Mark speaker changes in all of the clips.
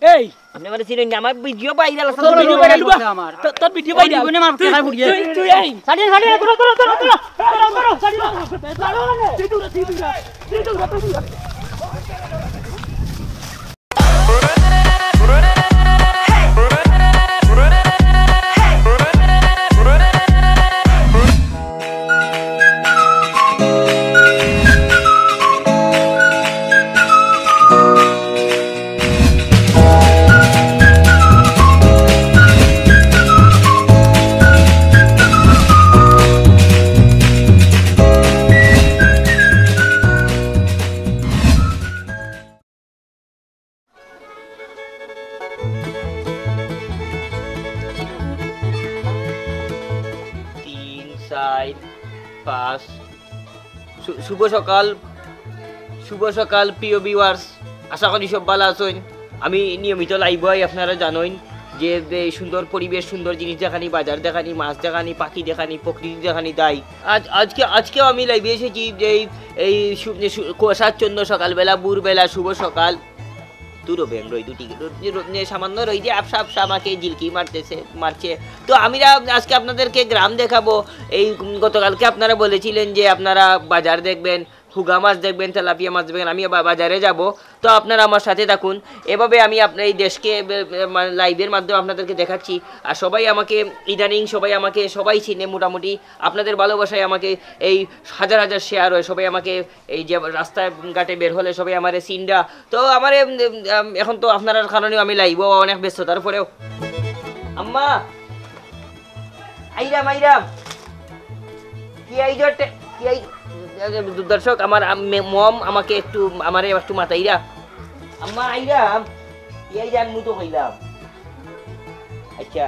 Speaker 1: এই
Speaker 2: আপনি মানে চিনেন না, আমার ভিডিও ভাইরাল আছে,
Speaker 1: তোর ভিডিও ভাইরাল
Speaker 2: করবো।
Speaker 1: আমার তোর ভিডিও ভাইরাল
Speaker 3: জীবনে মার টাকা ফুরিয়ে
Speaker 1: তুই এই সাড়ে ধরো সাড়ে
Speaker 2: শুভ সকাল প্রিয় ভিউয়ার্স, আশা করি সব ভালো আছেন। আমি নিয়মিত লাইভ হই, আপনারা জানেন যে সুন্দর পরিবেশ, সুন্দর জিনিস দেখানি, বাজার দেখানি, মাছ দেখানি, পাখি দেখানি, প্রকৃতি দেখানি। তাই আজকেও আমি লাইভে এসেছি যে এই কুয়াশাচ্ছন্ন সকালবেলা, ভোরবেলা, শুভ সকাল। দুটো ব্যাং রই, দুটি সামান্য রই যে আপসা আপসা আমাকে জিলকি মারছে। তো আমি আজকে আপনাদেরকে গ্রাম দেখাবো। এই গতকালকে আপনারা বলেছিলেন যে আপনারা বাজার দেখবেন, হুগা মাছ দেখবেন, তেলাপিয়া মাছ দেখবেন, আমি বাজারে যাব। তো আপনারা আমার সাথে থাকুন। এভাবে আমি আপনার এই দেশকে লাইভের মাধ্যমে আপনাদেরকে দেখাচ্ছি। আর সবাই আমাকে ইদানিং সবাই চিনে মোটামুটি। আপনাদের ভালোবাসায় আমাকে এই হাজার হাজার শেয়ার হয়, সবাই আমাকে এই যে রাস্তায় ঘাটে বের হলে সবাই আমার সিনটা। তো আমার এখন তো আপনার কারণেও আমি লাইভ অনেক ব্যস্ত, তারপরেও আম্মা আইরাম কি আইজটে কি আই দর্শক, আমার মম আমাকে একটু মাতাইরা আম্মা আইরাম যান মুতো কইলাম। আচ্ছা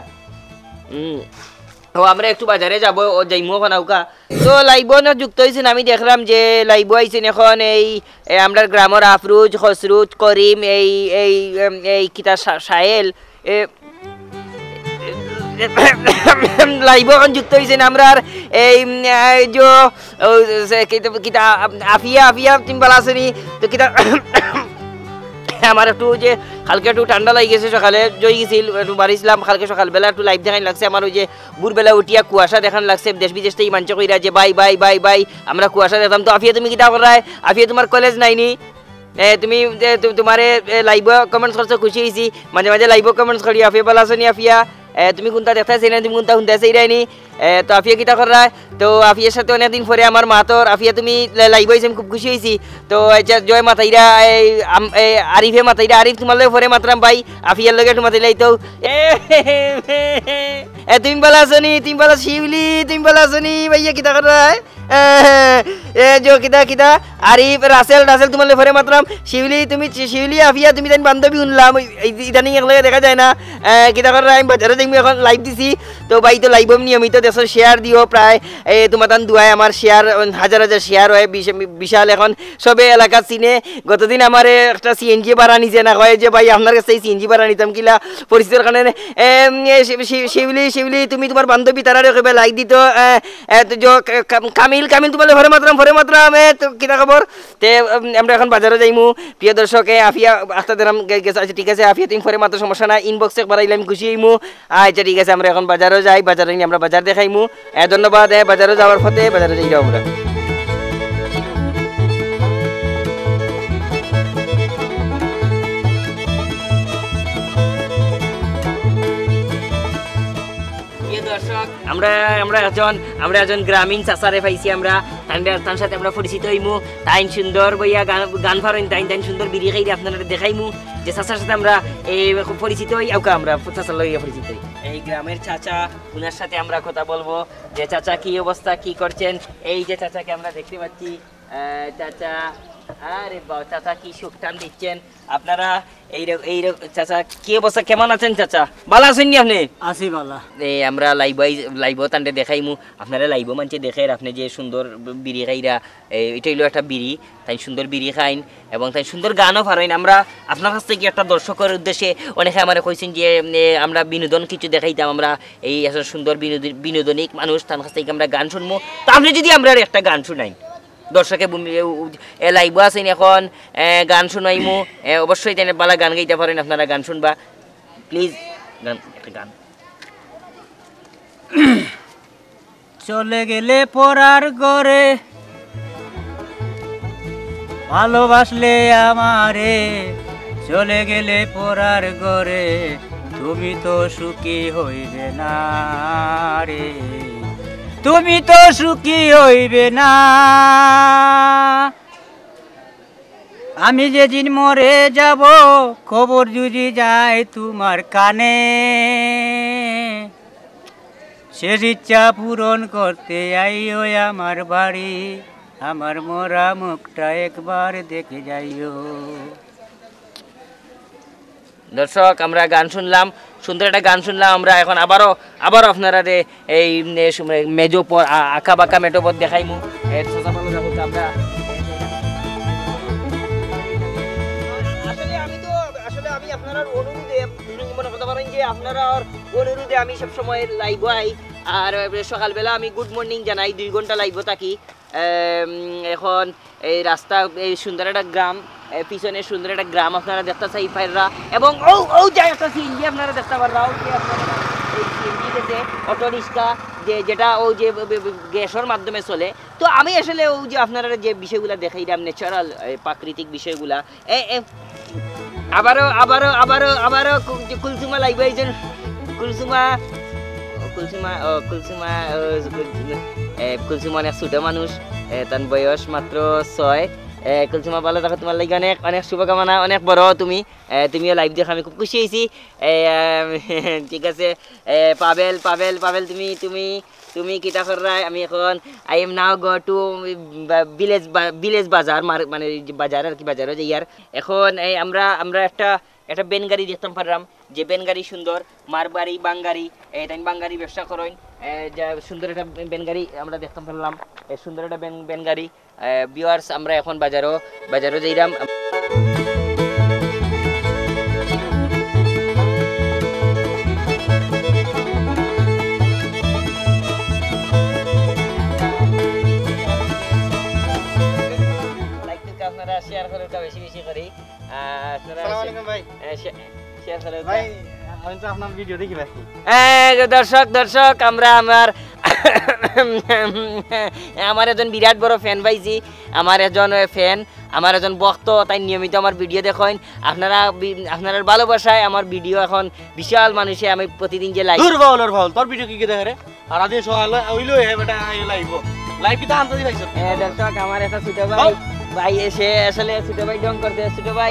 Speaker 2: আমরা একটু বাজারে যাবো, যাইমো খানাউকা। তো লাইভ যুক্ত হয়েছেন, আমি দেখলাম যে লাইভ আইছেন এখন এই আমরা গ্রামের আফরুজ, খসরুজ, করিম, এই এই এই কিতা সাহেল লাইভ এখন যুক্ত হয়েছেন আমরা। এই যে কিতা আফিয়া তুমি ভালো আসেনি? তো কিতা আমার একটু যে কালকে একটু ঠান্ডা লাগে গেছে, সকালে জয় গেছিল, একটু বাড়িছিলাম কালকে সকালবেলা, একটু লাইভ দেখান লাগছে। আমার ওই যে ভোরবেলা উঠিয়া কুয়াশা দেখান লাগছে, দেশ বিদেশ থেকে মানছে কইরা যে বাই বাই বাই বাই আমরা কুয়াশা দেখতাম। তো আফিয়া তুমি কিতা করায়? আফিয়া তোমার কলেজ নাইনি? তুমি তোমার লাইভ কমেন্টস করছো, খুশি হয়েছি। মাঝে মাঝে লাইভ কমেন্টস করি আফিয়া ভালো আছো নি? আফিয়া তুমি কোনটা দেখতেছি না, তুমি কোনটা শুনতেছি রাইনি? তো আফিয়া কিতা করায়? তো আফিয়ার সাথে অনেকদিন পরে আমার মাতর আফিয়া তুমি লাইভ হয়েছি, আমি খুব খুশি হয়েছি। তো জয় মাতাইরা আরিফে মাতাইরা, আরিফ তোমার লগে পরে মাতরাম ভাই, আফিয়ার লগে একটু মাতাইলাই। তো তুমি ভালো আছো নি? তুমি ভালো শিউলি, তুমি ভালো আছো নি? ভাইয়া কিতা করায়? কিতা আরিফ রাসেল তোমার ফরে মাত্রাম। শিউলি আফিয়া তুমি তাই বান্ধবী শুনলাম, ইদানিং একলগে দেখা যায় না। কিতা করে আমি বাজারে দেখবো, এখন লাইভ দিছি। তো ভাই তো লাইভ নিয়মিত দেশের শেয়ার দিও, প্রায় তোমার তান দুয়ায় আমার শেয়ার হাজার হাজার শেয়ার হয়, বিশাল এখন সবে এলাকা চিনে। গতদিন আমার একটা সিএনজি ভাড়া নিচে না হয় যে ভাই আপনার কাছে এই সিএনজি ভাড়া নিতাম কিলা পরিচিতির কারণে। শিউলি তুমি তোমার বান্ধবী তারা রেখে লাইক দিত। কামিল তোমার ফরে মাত্রাম তো কিতা খবর? তে আমরা এখন বাজারে যাইমু প্রিয় দর্শক। আফিয়া আস্তে দিলাম গেছে। আচ্ছা ঠিক আছে আফিয়া তুমি ফরে মাত্র সমস্যা না, ইনবক্সে বাড়াইলে আমি খুশি হইমু। আচ্ছা ঠিক আছে আমরা এখন বাজারে যাই, বাজারে নিয়ে আমরা বাজার দেখাইমু। ধন্যবাদ। বাজারে যাওয়ার পথে বাজারে যাই আমরা। আমরা একজন গ্রামীণ চাচারে পাইছি, আমরা তার সাথে আমরা পরিচিত হইমু। তাই সুন্দর বইয়া গান ফারেন, তাই সুন্দর বিড়ি খাই আপনারা দেখাইমু যে চাচার সাথে আমরা পরিচিত হই। আমরা চাচার লইয়া পরিচিত হই। এই গ্রামের চাচা, উনার সাথে আমরা কথা বলবো যে চাচা কি অবস্থা, কি করছেন। এই যে চাচাকে আমরা দেখতে পাচ্ছি, চাচা আরে বাবা চাচা কি সুখ টান দিচ্ছেন আপনারা। এই চাচা কি অবস্থা, কেমন আছেন চাচা? ভালো আছেন নি আপনি?
Speaker 3: আছি ভালো।
Speaker 2: এই আমরা লাইভ তান্ডে দেখাইমু, আপনারা লাইভ মানছে দেখে আপনি যে সুন্দর বিড়ি খাইরা, এটা হইলো একটা বিড়ি, তাই সুন্দর বিড়ি খাইন এবং তাই সুন্দর গানও ফারাইন। আমরা আপনার কাছ থেকে একটা দর্শকের উদ্দেশ্যে অনেকে আমার কইছেন যে আমরা বিনোদন কিছু দেখাইতাম, আমরা এই সুন্দর বিনোদনিক মানুষ, তার কাছ থেকে আমরা গান শুনবো। তো আপনি যদি আমরা একটা গান শুনাইন দর্শকে লাইভ আছেন এখন গান শুনাইমু অবশ্যই তেনে বালা গান গাইতে পারেন আপনারা গান শুনবা প্লিজ গান একটা গান
Speaker 3: চলে গেলে পরার ঘরে ভালোবাসলে আমারে চলে গেলে পরার ঘরে তুমি তো সুখী হইবে না রে তুমি তো সুখী হইবে না আমি যেদিন মরে যাব খবর যদি যায় তোমার কানে শেষ ইচ্ছা পূরণ করতে আইও আমার বাড়ি আমার মরা মুখটা একবার দেখে যাইও
Speaker 2: দর্শক আমরা গান শুনলাম সুন্দর একটা গান শুনলাম আমরা এখন আবারও আপনারা এই মেজো পর আঁকা বাঁকা মেটো পথ দেখাইমু আমরা আসলে আমি আপনার অনুরোধে মনে করতে পারেন যে আপনারা অনুরোধে আমি সবসময় লাইভ আই আর সকালবেলা আমি গুড মর্নিং জানাই 2 ঘন্টা লাইভ থাকি এখন এই রাস্তা এই সুন্দর একটা গ্রাম পিছনে সুন্দর একটা গ্রাম আপনারা দেখতে চাই পাইরা এবং ও যাই একটা সিএনজি আপনারা দেখতে পাররা এই সিএনজি গেছে অটো রিক্সা যেটা ও যে গ্যাসের মাধ্যমে চলে তো আমি আসলে ও যে আপনারা যে বিষয়গুলো দেখাইলাম ন্যাচারাল প্রাকৃতিক বিষয়গুলা আবারও কুলসুমা লাইভ আইছেন কুলসুমা অনেক ছোট মানুষ তার বয়স মাত্র 6 কুলসুমা ভালো থাকো তোমার লাগি অনেক অনেক শুভকামনা অনেক বড় তুমিও লাইভ দেখে আমি খুব খুশি হয়েছি ঠিক আছে পাবেল তুমি কিতা করা আমি এখন I am now go to village bazaar মানে বাজার আর কি বাজারও যে ইয়ার এখন এই আমরা একটা বেন গাড়ি দেখতাম পারলাম যে বেন গাড়ি সুন্দর মারবাড়ি বাঙ্গারি তাই বাঙ্গারি ব্যবসা করেন যা সুন্দর একটা বেন গাড়ি আমরা দেখতাম পারলাম সুন্দর একটা বেন গাড়ি ভিউয়ার্স আমরা এখন বাজারও যাইলাম আপনারা শেয়ার করেন বেশি করি আপনারা শেয়ার করেন ভাই আমি তো আপনার ভিডিও দেখি ভাই দর্শক আমরা আমার একজন বিরাট বড় ফ্যান পাইছি আমার একজন ভক্ত তাই নিয়মিত আমার ভিডিও দেখেন আপনারা ভালোবাসায় আমার ভিডিও এখন বিশাল মানুষে আমি প্রতিদিন যে লাইভ
Speaker 4: তোর ভিডিও কি দেখে রে আর আজ সকালে হইলো এটা লাইভ কি তো আনতে দিলাইছ
Speaker 2: দর্শক আমার একটা ছোট ভাই এসে আসলে ছোট ভাই ডং করতে ছোট ভাই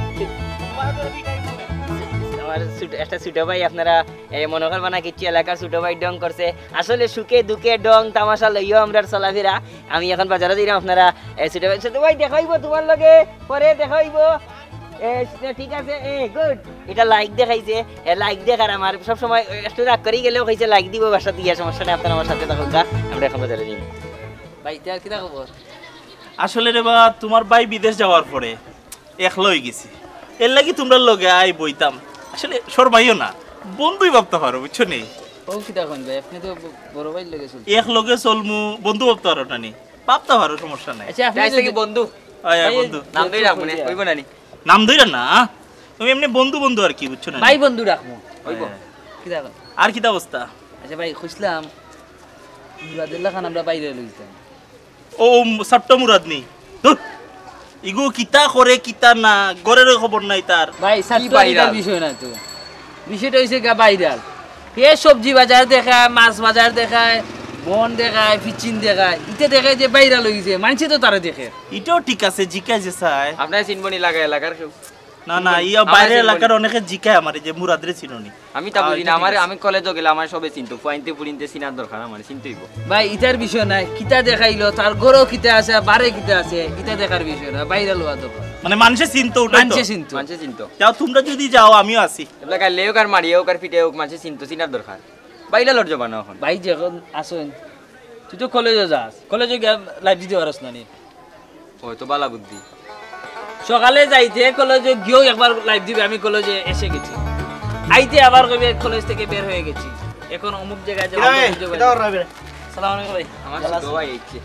Speaker 2: আমার একটা ছোট ভাই আপনারা মনে করবেন না কিছু এলাকার ছোট ভাই ডং করছে আসলে সুখে দুঃখে ডং তামাশা লইও আমরা চলাফেরা আমি এখন বাজারে দিলাম আপনারা ছোট ভাই দেখাইব তোমার লগে পরে দেখাইব ঠিক আছে গুড এটা লাইক দেখাইছে লাইক দেখার আমার সবসময় একটু রাগ করেই গেলেও কইছে লাইক দিব বাসা দিয়ে সমস্যা নেই আপনারা আমার সাথে থাকুন আমরা এখন বাজারে দিই ভাই তার কি খবর
Speaker 4: আসলে রে বা তোমার ভাই বিদেশ যাওয়ার পরে একলা হয়ে গেছি এর লাগি তোমরা লগে আই বইতাম আসলে সরবাইও না বন্ধুই ভাবতে পারো বুঝছো নি
Speaker 3: ও কি দেখুন ভাই আপনি তো বড় ভাই লগে চল
Speaker 4: এক লগে চলমু বন্ধু ভাবতে পারো না নি ভাবতে পারো সমস্যা নাই
Speaker 3: আচ্ছা আপনি কি
Speaker 2: বন্ধু
Speaker 4: বন্ধু
Speaker 2: নাম ধরে রাখবো না কইব না নি
Speaker 4: নাম ধরে না তুমি এমনি বন্ধু আর কি বুঝছো না
Speaker 3: ভাই বন্ধু রাখবো কইব কি দেখুন
Speaker 4: আর কি অবস্থা
Speaker 3: আচ্ছা ভাই খুশলাম মুরাদুল্লাহ খান আমরা বাইরে লইতাম
Speaker 4: ও সপ্ত মুরাদ নি ইগো কিতা করে কিতা না গরের খবর নাই তার
Speaker 3: ভাই সাতটার বিষয় না তো বিষয়টা হইছে গা ভাইরাল কে সবজি বাজার দেখায় মাছ বাজার দেখায় বন দেখায় ফিচিন দেখায় ইতে দেখায় যে ভাইরাল হইছে মানছে তো তারা দেখে
Speaker 4: এটাও ঠিক আছে জিকায় যে চাই
Speaker 2: আপনার চিনবনি লাগা এলাকার কেউ
Speaker 4: না ইয়া বাইরে এলাকার অনেকে জিকায় আমারে যে মুরাদরে চিননি
Speaker 2: আমি তা বুঝি না আমি কলেজে গেলে আমার সবে চিনতো পয়েন্টে পুরিনতে চিনার দরকার আমার চিনতেইব
Speaker 3: ভাই ইতার বিষয় নাই কিতা দেখাইলো তার গরো কিতা আছে বারে কিতা আছে ইতা দেখার বিষয় না ভাইরাল হওয়া দরকার
Speaker 4: মানে মানুষে চিনতো ওটা
Speaker 2: মানুষে চিনতো
Speaker 4: যাও তোমরা যদি যাও আমিও আছি
Speaker 2: এলাকা লেও কার মারিও কার পিটেও মানুষে চিনতো চিনার দরকার বাইরে লড় যাবা না এখন
Speaker 3: ভাই যখন আসেন তুই তো কলেজে যাস কলেজে গিয়ে লাইভ দিতে পারস না নি
Speaker 2: ওই তো বালা বুদ্ধি
Speaker 3: সকালে যাইতে কলেজে গিয়েও একবার লাইভ দিবে আমি কলেজে এসে গেছি আইতে আবার কবে কলেজ থেকে বের হয়ে গেছি এখন অমুক জায়গায় যাবো সালাম আলাইকুম ভাই
Speaker 2: আমার ছোট ভাই আইছে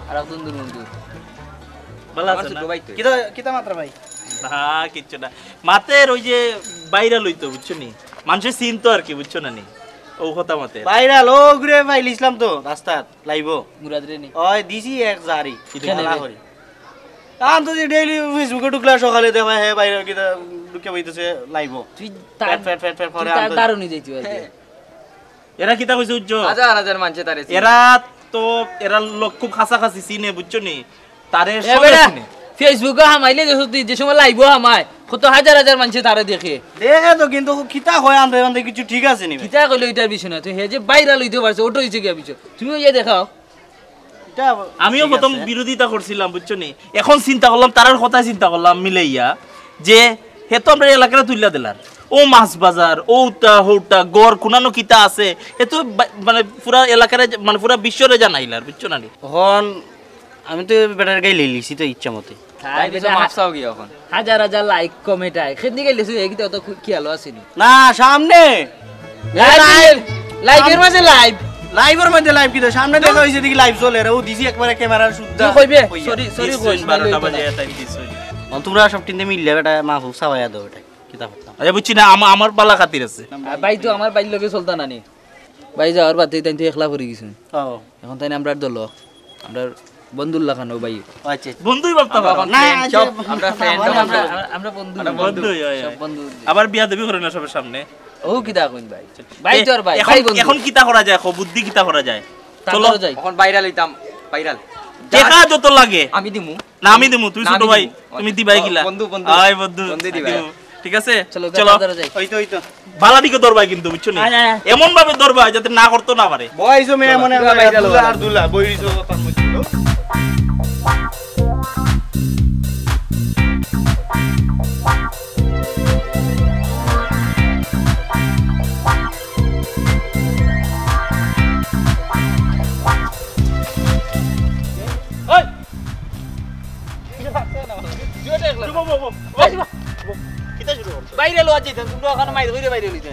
Speaker 3: আর একজন দূর বন্ধু
Speaker 4: ভালো
Speaker 2: আমার
Speaker 4: আছে না
Speaker 2: ছোট ভাই তো।
Speaker 5: কিতা কিতা মাত্রা ভাই
Speaker 4: না কিচ্ছু না মাতের ওই যে বাইরা লইতো বুঝছো নি মানুষের চিন তো আর কি বুঝছো না নি ও কথা মাতে
Speaker 5: ভাইরাল ও ঘুরে পাইল ইসলাম তো রাস্তাত লাইব
Speaker 3: মুরাদ রে নি
Speaker 5: ওই দিছি এক জারি
Speaker 3: কেনে
Speaker 5: খেলা
Speaker 3: রে?
Speaker 5: করি আম তো ডেইলি ফেসবুকে ঢুকলা সকালে দেখা হে বাইরে কিতা ঢুকে বইতেছে লাইব
Speaker 3: তুই
Speaker 5: ফ্যাট ফ্যাট ফ্যাট ফ্যাট করে আম তো-
Speaker 3: দারুনি যাইতি আজকে
Speaker 4: এরা কিতা কইছে উজ্জ্ব
Speaker 2: হাজার হাজার মানুষে তারে চিনে।
Speaker 4: এরা তো এরা লোক খুব কাছাকাছি চিনে বুঝছো নি তারে
Speaker 3: এ
Speaker 4: সবাই
Speaker 3: বেটা
Speaker 4: চিনে
Speaker 3: ফেসবুকে হামাইলে দেখো তুই যে সময় লাইভ হামায় কত হাজার হাজার মানুষ তারে দেখে
Speaker 5: দেখে তো কিন্তু কিতা হয় আনতে আনতে কিছু ঠিক আছে নি ভাই?
Speaker 3: কিতা কইলো এটার বিষয় না তুই হে যে ভাইরাল হইতে পারছে ওটা হইছে কি বিষয় তুমি ওই যে দেখাও
Speaker 5: এটা
Speaker 4: আমিও
Speaker 5: ঠিক
Speaker 4: প্রথম
Speaker 5: আছে।
Speaker 4: বিরোধিতা করছিলাম বুঝছো নি এখন চিন্তা করলাম তারার কথা চিন্তা করলাম মিলাইয়া যে হে তো আমরা এলাকাটা তুইলা দিলার ও মাছ বাজার ওটা হৌটা গড় কোনানো কিতা আছে এ তো মানে পুরা এলাকারে মানে পুরা বিশ্বরে জানাইলার বুঝছো না নি
Speaker 5: এখন আমি তো বেটার গাই লিছি তো ইচ্ছা মতে
Speaker 2: তাই কিছু মাপ চাও কি এখন?
Speaker 3: হাজার হাজার লাইক কমেন্ট আয় খেতে গেলে এইটা তো খেয়াল আসেনি
Speaker 5: না সামনে
Speaker 3: লাইভের মাঝে লাইভ
Speaker 5: লাইভের মধ্যে লাইভ কি তো সামনে দেখা হইছে দেখি লাইভ চলে রে ও দিছি একবারে ক্যামেরার শুদ্ধা
Speaker 3: তুই কইবে
Speaker 5: কইয়া।
Speaker 3: সরি সরি
Speaker 4: নিশ্চয়ই
Speaker 3: কইস
Speaker 4: 12টা বাজে টাইম দিছই
Speaker 5: তোমরা সব টিনে মিললে বেটা মাহফুজ সাবাইয়া দাও এটা কিতা করতাম
Speaker 4: আচ্ছা বুঝছি না আমার বালা খাতির আছে
Speaker 3: ভাই তো আমার বাইর লগে চলতা নানি ভাই যাওয়ার বাদ তাই তো একলা পড়ে গেছেন
Speaker 5: ও
Speaker 3: এখন তাই আমরা দল আমরা বন্ধুল্লাহ খান ও ভাই
Speaker 5: আচ্ছা
Speaker 4: বন্ধুই ভাবতে পারো
Speaker 2: এখন
Speaker 5: না,
Speaker 2: friend
Speaker 5: আচ্ছা,
Speaker 2: সব, আমরা friend সব,
Speaker 3: আমরা
Speaker 2: আমরা-
Speaker 3: আমরা বন্ধু
Speaker 4: বন্ধু হয়,
Speaker 3: সব
Speaker 4: হয়।
Speaker 3: বন্ধু
Speaker 4: আবার বিয়া দেবী করে না সবার সামনে
Speaker 3: ও কিতা কইন ভাই ভাই তো আর ভাই
Speaker 4: এখন-
Speaker 3: ভাই বন্ধু
Speaker 4: এখন কিতা করা যায় বুদ্ধি কিতা করা যায় চলো
Speaker 3: চলো যাই
Speaker 2: এখন ভাইরাল হইতাম, ভাইরাল।
Speaker 4: দেখা যত লাগে
Speaker 2: আমি দিমু।
Speaker 4: না আমি দিমু তুই
Speaker 2: না,
Speaker 4: ছোট
Speaker 2: আমি
Speaker 4: ভাই
Speaker 2: দিমু।
Speaker 4: তুমি দিবাই গিলা
Speaker 2: বন্ধু, বন্ধু।
Speaker 4: আয় বন্ধু
Speaker 2: বন্ধু দিবাই।
Speaker 4: দিমু। ঠিক আছে
Speaker 3: চলো
Speaker 4: চলো
Speaker 3: চলো যাই
Speaker 5: ওই তো
Speaker 4: ভালা দিকে দরবাই কিন্তু বুঝছো নি
Speaker 3: আয়, আয়, আয়।
Speaker 4: এমন ভাবে দরবাই যাতে না করতে না পারে
Speaker 5: বয়স মেয়ে মনে
Speaker 2: দুলা ভাইরাল
Speaker 5: দুলা
Speaker 2: হওয়া
Speaker 5: আর দুলা বইরিছো তার মধ্যে
Speaker 4: কিতা শুরু করছো
Speaker 3: বাইরে লো আছি তোমরা ওখানে মাইর কইরে বাইরে লইতে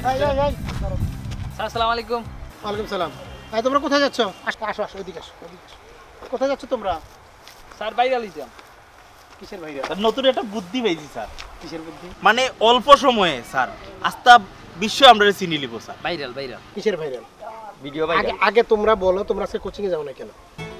Speaker 3: আসসালামু আলাইকুম
Speaker 1: ওয়ালাইকুম সালাম। এই তোমরা কোথায় যাচ্ছ? আসো আসো আসো ওইদিকে আসো ওইদিকে আসো। কোথায় যাচ্ছ তোমরা?
Speaker 3: স্যার বাইরে লইতাম
Speaker 1: কিসের ভাইরা?
Speaker 4: নতুন একটা বুদ্ধি পাইছি স্যার
Speaker 1: কিসের বুদ্ধি?
Speaker 4: মানে অল্প সময়ে স্যার আস্তা বিশ্ব আমরা চিনি লিব স্যার
Speaker 3: ভাইরাল ভাইরাল
Speaker 1: কিসের ভাইরাল?
Speaker 2: ভিডিও
Speaker 1: আগে
Speaker 2: ভাইরাল।
Speaker 1: আগে তোমরা বলো তোমরা আজকে কোচিং এ যাও না কেন?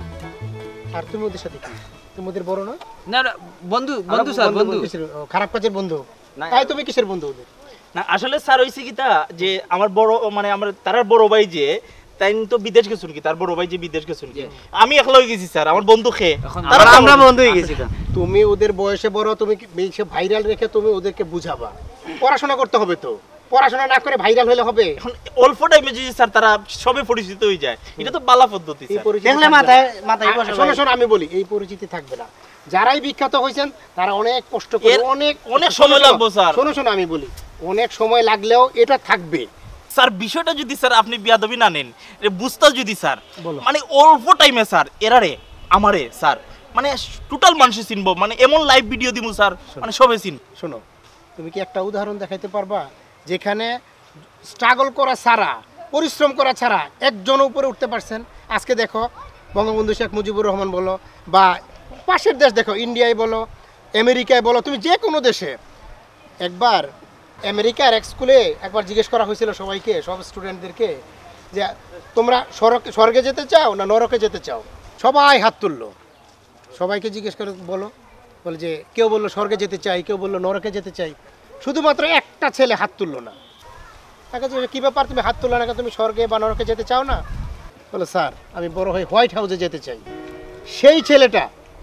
Speaker 1: আর তুমি ওদের সাথে কি? তুমি ওদের বড় না?
Speaker 3: না না, বন্ধু বন্ধু স্যার বন্ধু
Speaker 1: কিসের- ও, খারাপ কাজের বন্ধু।
Speaker 2: না।
Speaker 1: তাই তুমি কিসের বন্ধু ওদের?
Speaker 4: না আসলে স্যার হইছে কি তা যে আমার বড় মানে আমার তার বড় ভাই যে তাই তো বিদেশ গেছুন কি তার বড় ভাই যে বিদেশ গেছুন কি আমি একলা হয়ে গেছি স্যার আমার বন্ধু খে
Speaker 3: এখন
Speaker 4: তারা
Speaker 5: আমরা
Speaker 4: তো
Speaker 5: আমরা
Speaker 4: আমার-
Speaker 5: বন্ধ হয়ে গেছি তো।
Speaker 1: তুমি ওদের বয়সে বড়, তুমি বেশি ভাইরাল রেখে তুমি ওদেরকে বুঝাবা। পড়াশোনা করতে হবে তো। পড়াশোনা না করে ভাইরাল হলে হবে?
Speaker 4: এখন অল্প টাইমে যদি স্যার তারা সবে পরিচিত হয়ে যায় এটা তো বালা পদ্ধতি
Speaker 1: এই
Speaker 4: স্যার
Speaker 1: পরিচিতি
Speaker 5: দেখলে
Speaker 1: থাকবে
Speaker 5: মাথায়
Speaker 1: না।
Speaker 5: মাথায়
Speaker 1: আর
Speaker 5: বসে
Speaker 1: শোনো
Speaker 5: ভাই।
Speaker 1: শোনো আমি বলি এই পরিচিতি থাকবে না। যারাই বিখ্যাত হয়েছেন তারা অনেক কষ্ট করে
Speaker 4: এর
Speaker 1: অনেক
Speaker 4: অনেক
Speaker 1: শোনো,
Speaker 4: সময়
Speaker 1: শোনো,
Speaker 4: লাগবে, স্যার।
Speaker 1: শোনো শোনো আমি বলি অনেক সময় লাগলেও এটা থাকবে।
Speaker 4: স্যার বিষয়টা যদি স্যার আপনি বিয়াদবি না নেন বুঝতে যদি স্যার
Speaker 1: বলো।
Speaker 4: মানে অল্প টাইমে স্যার এরারে আমারে স্যার মানে টোটাল মানুষ চিনবো মানে এমন লাইভ ভিডিও দিমু স্যার মানে সবে চিন
Speaker 1: শোনো তুমি কি একটা উদাহরণ দেখাইতে পারবা যেখানে স্ট্রাগল করা ছাড়া, পরিশ্রম করা ছাড়া একজন উপরে উঠতে পারছেন? আজকে দেখো বঙ্গবন্ধু শেখ মুজিবুর রহমান বলো বা পাশের দেশ দেখো ইন্ডিয়ায় বলো, আমেরিকায় বলো, তুমি যে কোনো দেশে একবার আমেরিকার এক স্কুলে একবার জিজ্ঞেস করা হয়েছিল সবাইকে, সব স্টুডেন্টদেরকে যে তোমরা স্বর্গে যেতে চাও না নরকে যেতে চাও? সবাই হাত তুললো। সবাইকে জিজ্ঞেস করে বলো, বলে যে কেউ বললো স্বর্গে যেতে চাই, কেউ বললো নরকে যেতে চাই। শুধুমাত্র একটা ছেলে হাত তুললো না। তাকে যে কী ব্যাপার তুমি হাত তুললো না, তুমি স্বর্গে বা নরকে যেতে চাও না? বলে স্যার আমি বড় হয়ে হোয়াইট হাউসে যেতে চাই। সেই ছেলেটা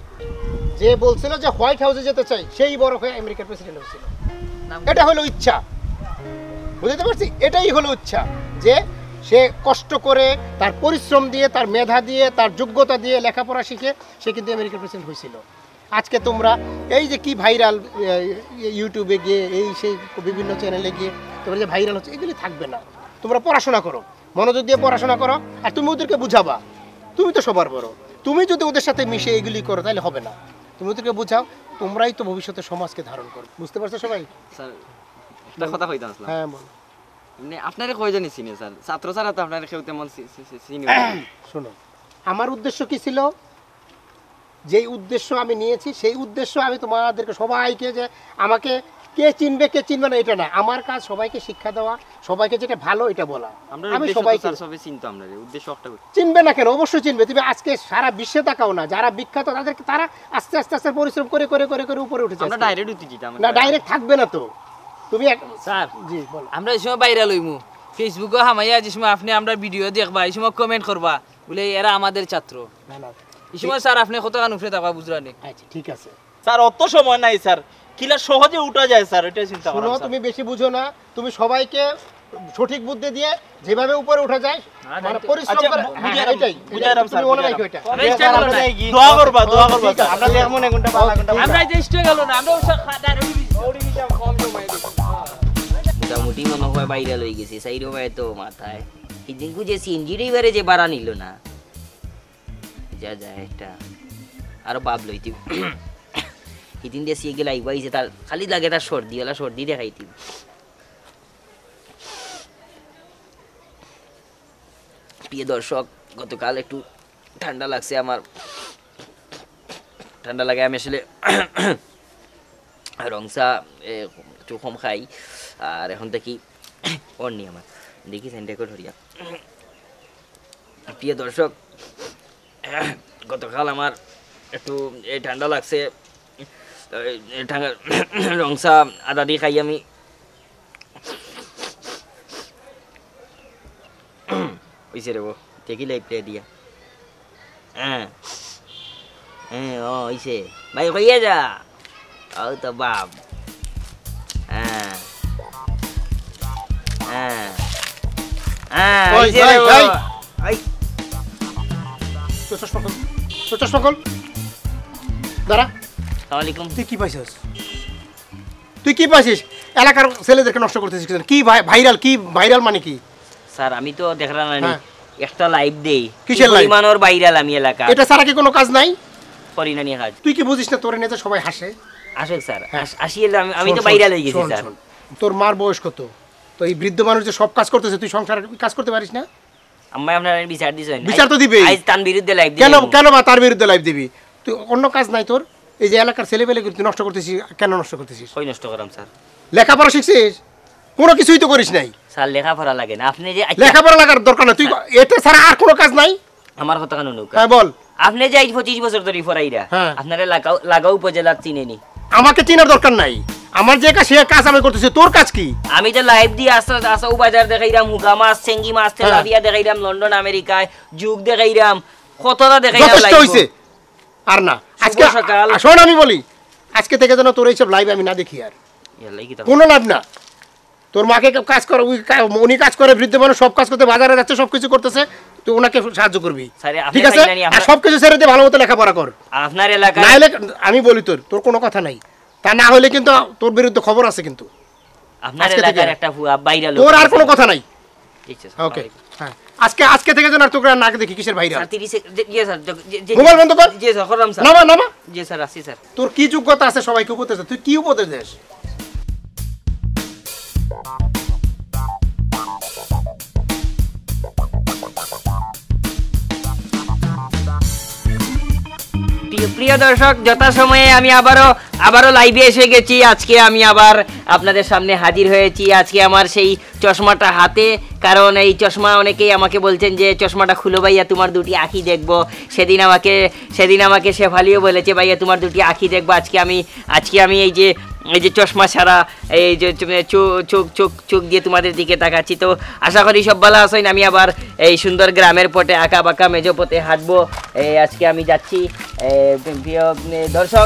Speaker 1: যে বলছিল যে হোয়াইট হাউসে যেতে চাই সেই বড় হয়ে আমেরিকার প্রেসিডেন্ট হয়েছিল। এটা হলো ইচ্ছা, বুঝতে পারছি? এটাই হলো ইচ্ছা যে সে কষ্ট করে তার পরিশ্রম দিয়ে, তার মেধা দিয়ে, তার যোগ্যতা দিয়ে লেখাপড়া শিখে সে কিন্তু আমেরিকার প্রেসিডেন্ট হয়েছিল। আজকে তোমরা এই যে কি ভাইরাল ইউটিউবে গিয়ে এই সেই বিভিন্ন চ্যানেলে গিয়ে তোমরা যে ভাইরাল হচ্ছে এগুলি থাকবে না। তোমরা পড়াশোনা করো, মনোযোগ দিয়ে পড়াশোনা করো, আর তুমি ওদেরকে বুঝাবা। তুমি তো সবার বড়, তুমি যদি ওদের সাথে মিশে এগুলি করো তাহলে হবে না। তুমি ওদেরকে বুঝাও, তোমরাই তো ভবিষ্যতে সমাজকে ধারণ করো। বুঝতে পারছো সবাই?
Speaker 2: স্যার, একটা কথা কইতাম আসলাম।
Speaker 1: হ্যাঁ বল।
Speaker 2: এমনি আপনারে কই জানি চিনে স্যার? ছাত্র ছাড়া তো আপনারে কেউ তেমন চিনি না।
Speaker 1: শোনো আমার উদ্দেশ্য কি ছিল? যেই উদ্দেশ্য আমি নিয়েছি সেই উদ্দেশ্য আমি তোমাদেরকে সবাইকে যে আমাকে কে চিনবে কে চিনবে না এটা না, আমার কাজ সবাইকে শিক্ষা দেওয়া, সবাইকে যেটা ভালো এটা বলা। আমি সবাইকে
Speaker 6: সবে চিন্তা আমরা উদ্দেশ্য একটা
Speaker 1: চিনবে না কেন, অবশ্যই চিনবে। তুমি আজকে সারা বিশ্বে তাকাও না, যারা বিখ্যাত তাদেরকে তারা আস্তে আস্তে আস্তে পরিশ্রম করে করে করে করে উপরে উঠেছে।
Speaker 6: আমরা ডাইরেক্ট উঠে যেতাম
Speaker 1: না ডাইরেক্ট থাকবে না তো তুমি
Speaker 3: স্যার
Speaker 1: জি বলো।
Speaker 3: আমরা এই সময় বাইরে লইমু ফেসবুকে হামাইয়া যে সময় আপনি আমরা ভিডিও দেখবা এই সময় কমেন্ট করবা বলে এরা আমাদের ছাত্র।
Speaker 1: না না
Speaker 3: এই সময় স্যার আপনি কত গান উঠে থাকবা বুঝলানি।
Speaker 1: আচ্ছা ঠিক আছে
Speaker 4: স্যার অত সময় নাই স্যার, কিলা সহজে উঠা যায় স্যার, এটা চিন্তা
Speaker 1: শোনো,
Speaker 4: করেন
Speaker 1: তুমি বেশি বুঝো না, তুমি সবাইকে সঠিক বুদ্ধি দিয়ে যেভাবে উপরে উঠা যায় মানে পরিশ্রম
Speaker 4: আচ্ছা,
Speaker 1: করে,
Speaker 4: বুঝাইলাম,
Speaker 1: হ্যাঁ, এটাই
Speaker 4: বুঝাইলাম
Speaker 1: তুমি
Speaker 4: স্যার,
Speaker 1: মনে
Speaker 4: বুঝাইলাম।
Speaker 1: রাখো এটা।
Speaker 3: আমরা ইচ্ছা করলো না।
Speaker 4: দোয়া করবা দোয়া করবা
Speaker 1: ঠিক আছে,
Speaker 4: স্যার।
Speaker 5: আমরা দেখবো না কোনটা ভালো কোনটা
Speaker 3: আমরা যে ইষ্ট গেল না আমরা
Speaker 2: মোটামুটি মনে হয় বাইরে লই গেছে সাইরো ভাই তো মাথায় সেদিন যে সিএনজি ড্রাইভারে যে বাড়া নিল না, যা যা একটা আরো বাপ লইতি সেদিন দিয়ে সিয়ে গেলে আইবাইছে তার খালি লাগে তার সর্দি দেখাইতি। প্রিয় দর্শক, গতকাল একটু ঠান্ডা লাগছে আমার, ঠান্ডা লাগে আমি আসলে রংসা একটু কম খাই, আর এখন থেকে অন্য আমার দেখি সেন্টাকে ধরিয়া। প্রিয় দর্শক, গতকাল আমার একটু ঠান্ডা লাগছে, ঠান্ডা রংসা আদা দিয়ে খাই আমি। ওইসে রে বো দেখি লাইভ প্লে দিয়া। হ্যাঁ হ্যাঁ ও ওইসে ভাই কইয়া যা ও তো বাপ। হ্যাঁ হ্যাঁ হ্যাঁ
Speaker 1: ওই,
Speaker 2: ওইসে
Speaker 1: ভাই,
Speaker 2: রে বো।
Speaker 1: ভাই।
Speaker 2: ওই
Speaker 1: তো চশমা খোল, তো চশমা খোল, দাঁড়া।
Speaker 2: আসসালামু আলাইকুম।
Speaker 1: তুই কি পাইছিস, তুই কি পাইছিস এলাকার ছেলেদেরকে নষ্ট করতেছিস কি ভাইরাল, কি ভাইরাল মানে কি?
Speaker 2: স্যার আমি তো দেখলাম না
Speaker 1: হ্যাঁ।
Speaker 2: একটা লাইভ দেই
Speaker 1: কিসের live?
Speaker 2: পরিমাণর বাইরাল আমি এলাকা
Speaker 1: এটা ছাড়া কি কোনো কাজ নাই?
Speaker 2: করি না নিয়ে কাজ।
Speaker 1: তুই কি বুঝিস না তোর নিয়ে সবাই হাসে?
Speaker 2: আসুক স্যার
Speaker 1: হ্যাঁ।
Speaker 2: আসি এলে আমি তো
Speaker 1: শোন,
Speaker 2: বাইরাল
Speaker 1: শোন,
Speaker 2: হয়ে গেছি
Speaker 1: শোন,
Speaker 2: স্যার।
Speaker 1: শোন। তোর মার বয়স কত? তো এই বৃদ্ধ মানুষ যে সব কাজ করতেছে তুই সংসার কাজ করতে পারিস না?
Speaker 2: আম্মা আপনার বিচার দিছেন।
Speaker 1: বিচার তো দিবেই।
Speaker 2: আজ তার বিরুদ্ধে লাইভ
Speaker 1: কেন কেন বা তার বিরুদ্ধে লাইভ দিবি? তুই অন্য কাজ নাই তোর? এই যে এলাকার ছেলেপেলে তুই নষ্ট করতেছিস, কেন নষ্ট করতেছিস?
Speaker 2: কই নষ্ট করাম স্যার?
Speaker 1: লেখাপড়া শিখছিস? কোনো কিছুই তো করিস নাই।
Speaker 2: স্যার লেখাপড়া লাগে না আপনি যে
Speaker 1: লেখাপড়া লাগার দরকার না, তুই এটা ছাড়া আর কোনো কাজ নাই?
Speaker 2: আমার কথা কেন নৌকা
Speaker 1: হ্যাঁ বল।
Speaker 2: আপনি যে 25 বছর ধরে ফরাইরা
Speaker 1: হ্যাঁ।
Speaker 2: আপনারা লাগাও উপজেলা চিনেনি।
Speaker 1: আমাকে চেনার দরকার নাই, আমার যে কাজ সে কাজ আমি করতেছি, তোর কাজ কি?
Speaker 2: আমি তো লাইভ দিয়ে আসাও বাজার দেখাইরাম, হুগা মাছ চেঙ্গি মাছ তেলাপিয়া দেখাইরাম, লন্ডন আমেরিকায় যুগ দেখাইরাম, কতটা দেখাইরাম।
Speaker 1: যথেষ্ট হইছে আর না। আজকে
Speaker 2: সকাল।
Speaker 1: শোন আমি বলি, আজকে থেকে যেন তোর এইসব লাইভ আমি না দেখি আর
Speaker 2: ইয়াল্লাই কি
Speaker 1: কোনো লাভ না। তোর মাকে কাজ করে, উনি কাজ করে, বৃদ্ধ মানুষ সব কাজ করতে বাজারে যাচ্ছে, সব কিছু করতেছে, তুই ওনাকে সাহায্য করবি,
Speaker 2: স্যার, আপনি
Speaker 1: ঠিক আছে?
Speaker 2: চাই না নি
Speaker 1: আর
Speaker 2: আপনার-
Speaker 1: সব কিছু ছেড়ে দিয়ে ভালো মতো লেখাপড়া কর,
Speaker 2: আপনার এলাকায়
Speaker 1: না হলে আমি বলি তোর কোনো কথা নাই, তা না হলে কিন্তু তোর বিরুদ্ধে খবর আছে কিন্তু।
Speaker 2: আপনার
Speaker 1: আজকে
Speaker 2: এলাকার
Speaker 1: থেকে।
Speaker 2: একটা বাইরাল
Speaker 1: তোর আর কোনো কথা নাই।
Speaker 2: ঠিক আছে
Speaker 1: ওকে হ্যাঁ, আজকে থেকে যেন আর তোকে আর না দেখি কিসের ভাইরা।
Speaker 2: স্যার 30 জি স্যার
Speaker 1: মোবাইল বন্ধ কর।
Speaker 2: জি স্যার করলাম স্যার।
Speaker 1: নামা নামা।
Speaker 2: জি স্যার আসি স্যার।
Speaker 1: তোর কি যোগ্যতা আছে সবাইকে উপদেশ দে? তুই কি উপদেশ দেস?
Speaker 2: প্রিয় দর্শক, যথাসময়ে আমি আবারও লাইভে এসে গেছি। আজকে আমি আবার আপনাদের সামনে হাজির হয়েছি। আজকে আমার সেই চশমাটা হাতে, কারণ এই চশমা অনেকেই আমাকে বলছেন যে চশমাটা খুলো ভাইয়া, তোমার দুটি আঁখি দেখবো। সেদিন আমাকে শেফালিও বলেছে ভাইয়া তোমার দুটি আঁখি দেখবো। আজকে আমি এই যে চশমা ছাড়া এই যে চোখ দিয়ে তোমাদের দিকে তাকাচ্ছি। তো আশা করি সব ভালো আছেন। আমি আবার এই সুন্দর গ্রামের পথে, আঁকা বাঁকা মেজো পথে হাঁটবো। আজকে আমি যাচ্ছি। প্রিয় দর্শক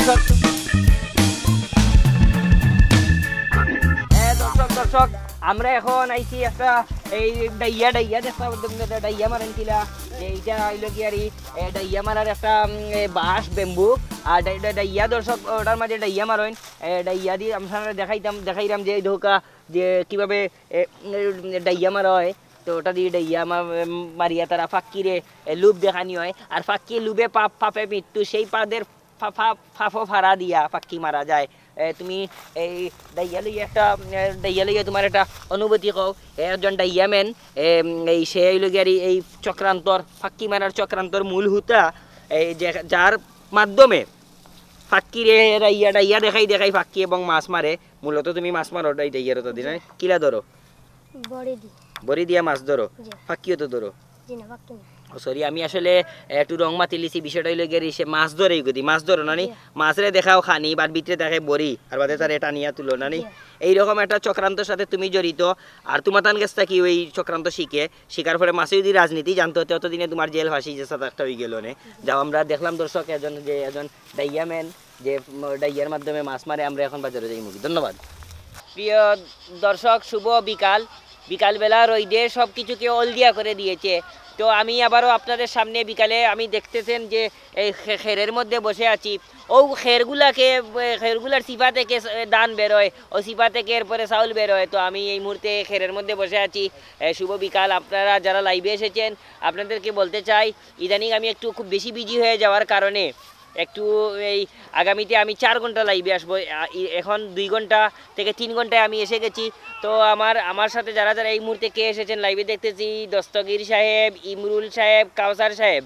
Speaker 2: আমরা এখন আইছি একটা এই ডাইয়া মারেন কিলা, এইটা হইলো কি আর ডাইয়া মারার একটা বাঁশ বেম্বু আর ডাইয়া। দর্শক ওটার মাঝে ডাইয়া মারেন, ডাইয়া দিয়ে আমরা দেখাইলাম যে ধোকা যে কিভাবে ডাইয়া মারা হয়। তো ওটা দিয়ে ডাইয়া মারিয়া তারা ফাঁকিরে লুপ দেখানি হয়, আর ফাঁকি লুবে পাপে মৃত্যু, সেই পাদের ফাফো ফাড়া দিয়া পাখি মারা যায়। তুমি এই ডাইয়া লইয়া তোমার একটা অনুভূতি কও। একজন ডাইয়া ম্যান, এই সে লইয়া এই চক্রান্তর ফাঁকি মারার চক্রান্তর মূল হুতা, এই যার মাধ্যমে ফাক্কিরে রাইয়া ডাইয়া দেখাই দেখাই ফাক্কি এবং মাছ মারে। মূলত তুমি মাছ মারো ডাইয়ার তো দিন কিলা ধরো
Speaker 7: বড়ি দি
Speaker 2: বড়ি দিয়া মাছ ধরো,
Speaker 7: জি।
Speaker 2: ফাক্কিও তো ধরো।
Speaker 7: জি না বাকি না
Speaker 2: সরি আমি আসলে একটু রং মাতি লিছি, বিষয়টা হইলে গেরি সে মাছ ধরেই গদি মাছ ধরো নানি, মাছরে দেখাও খানি বাদ ভিতরে দেখে বড়ি আর বাদে তার এটা নিয়ে তুলো নানি। এইরকম একটা চক্রান্তের সাথে তুমি জড়িত, আর তোমার তান কাছটা কি ওই চক্রান্ত শিকার পরে মাছে যদি রাজনীতি জানতো ততদিনে তোমার জেল ফাঁসি যে সাথে একটা হয়ে গেল নে। যাও আমরা দেখলাম দর্শক একজন ডাইয়া ম্যান যে ডাইয়ার মাধ্যমে মাছ মারে। আমরা এখন বাজারে যাই মুখী। ধন্যবাদ প্রিয় দর্শক, শুভ বিকালবেলা রইদে সব কিছুকে অলদিয়া করে দিয়েছে। তো আমি আবারও আপনাদের সামনে বিকালে আমি দেখতেছেন যে এই খেরের মধ্যে বসে আছি। ও খেরগুলার সিফা থেকে দান বেরোয়, ও সিফা থেকে এরপরে চাউল বেরোয়। তো আমি এই মুহূর্তে খেরের মধ্যে বসে আছি। শুভ বিকাল। আপনারা যারা লাইভে এসেছেন আপনাদেরকে বলতে চাই ইদানিং আমি একটু খুব বেশি বিজি হয়ে যাওয়ার কারণে একটু এই আগামীতে আমি 4 ঘন্টা লাইভে আসবো। এখন 2 ঘন্টা থেকে 3 ঘন্টায় আমি এসে গেছি। তো আমার সাথে যারা এই মুহূর্তে কে এসেছেন লাইভে দেখতেছি, দস্তগীর সাহেব, ইমরুল সাহেব, কাউসার সাহেব,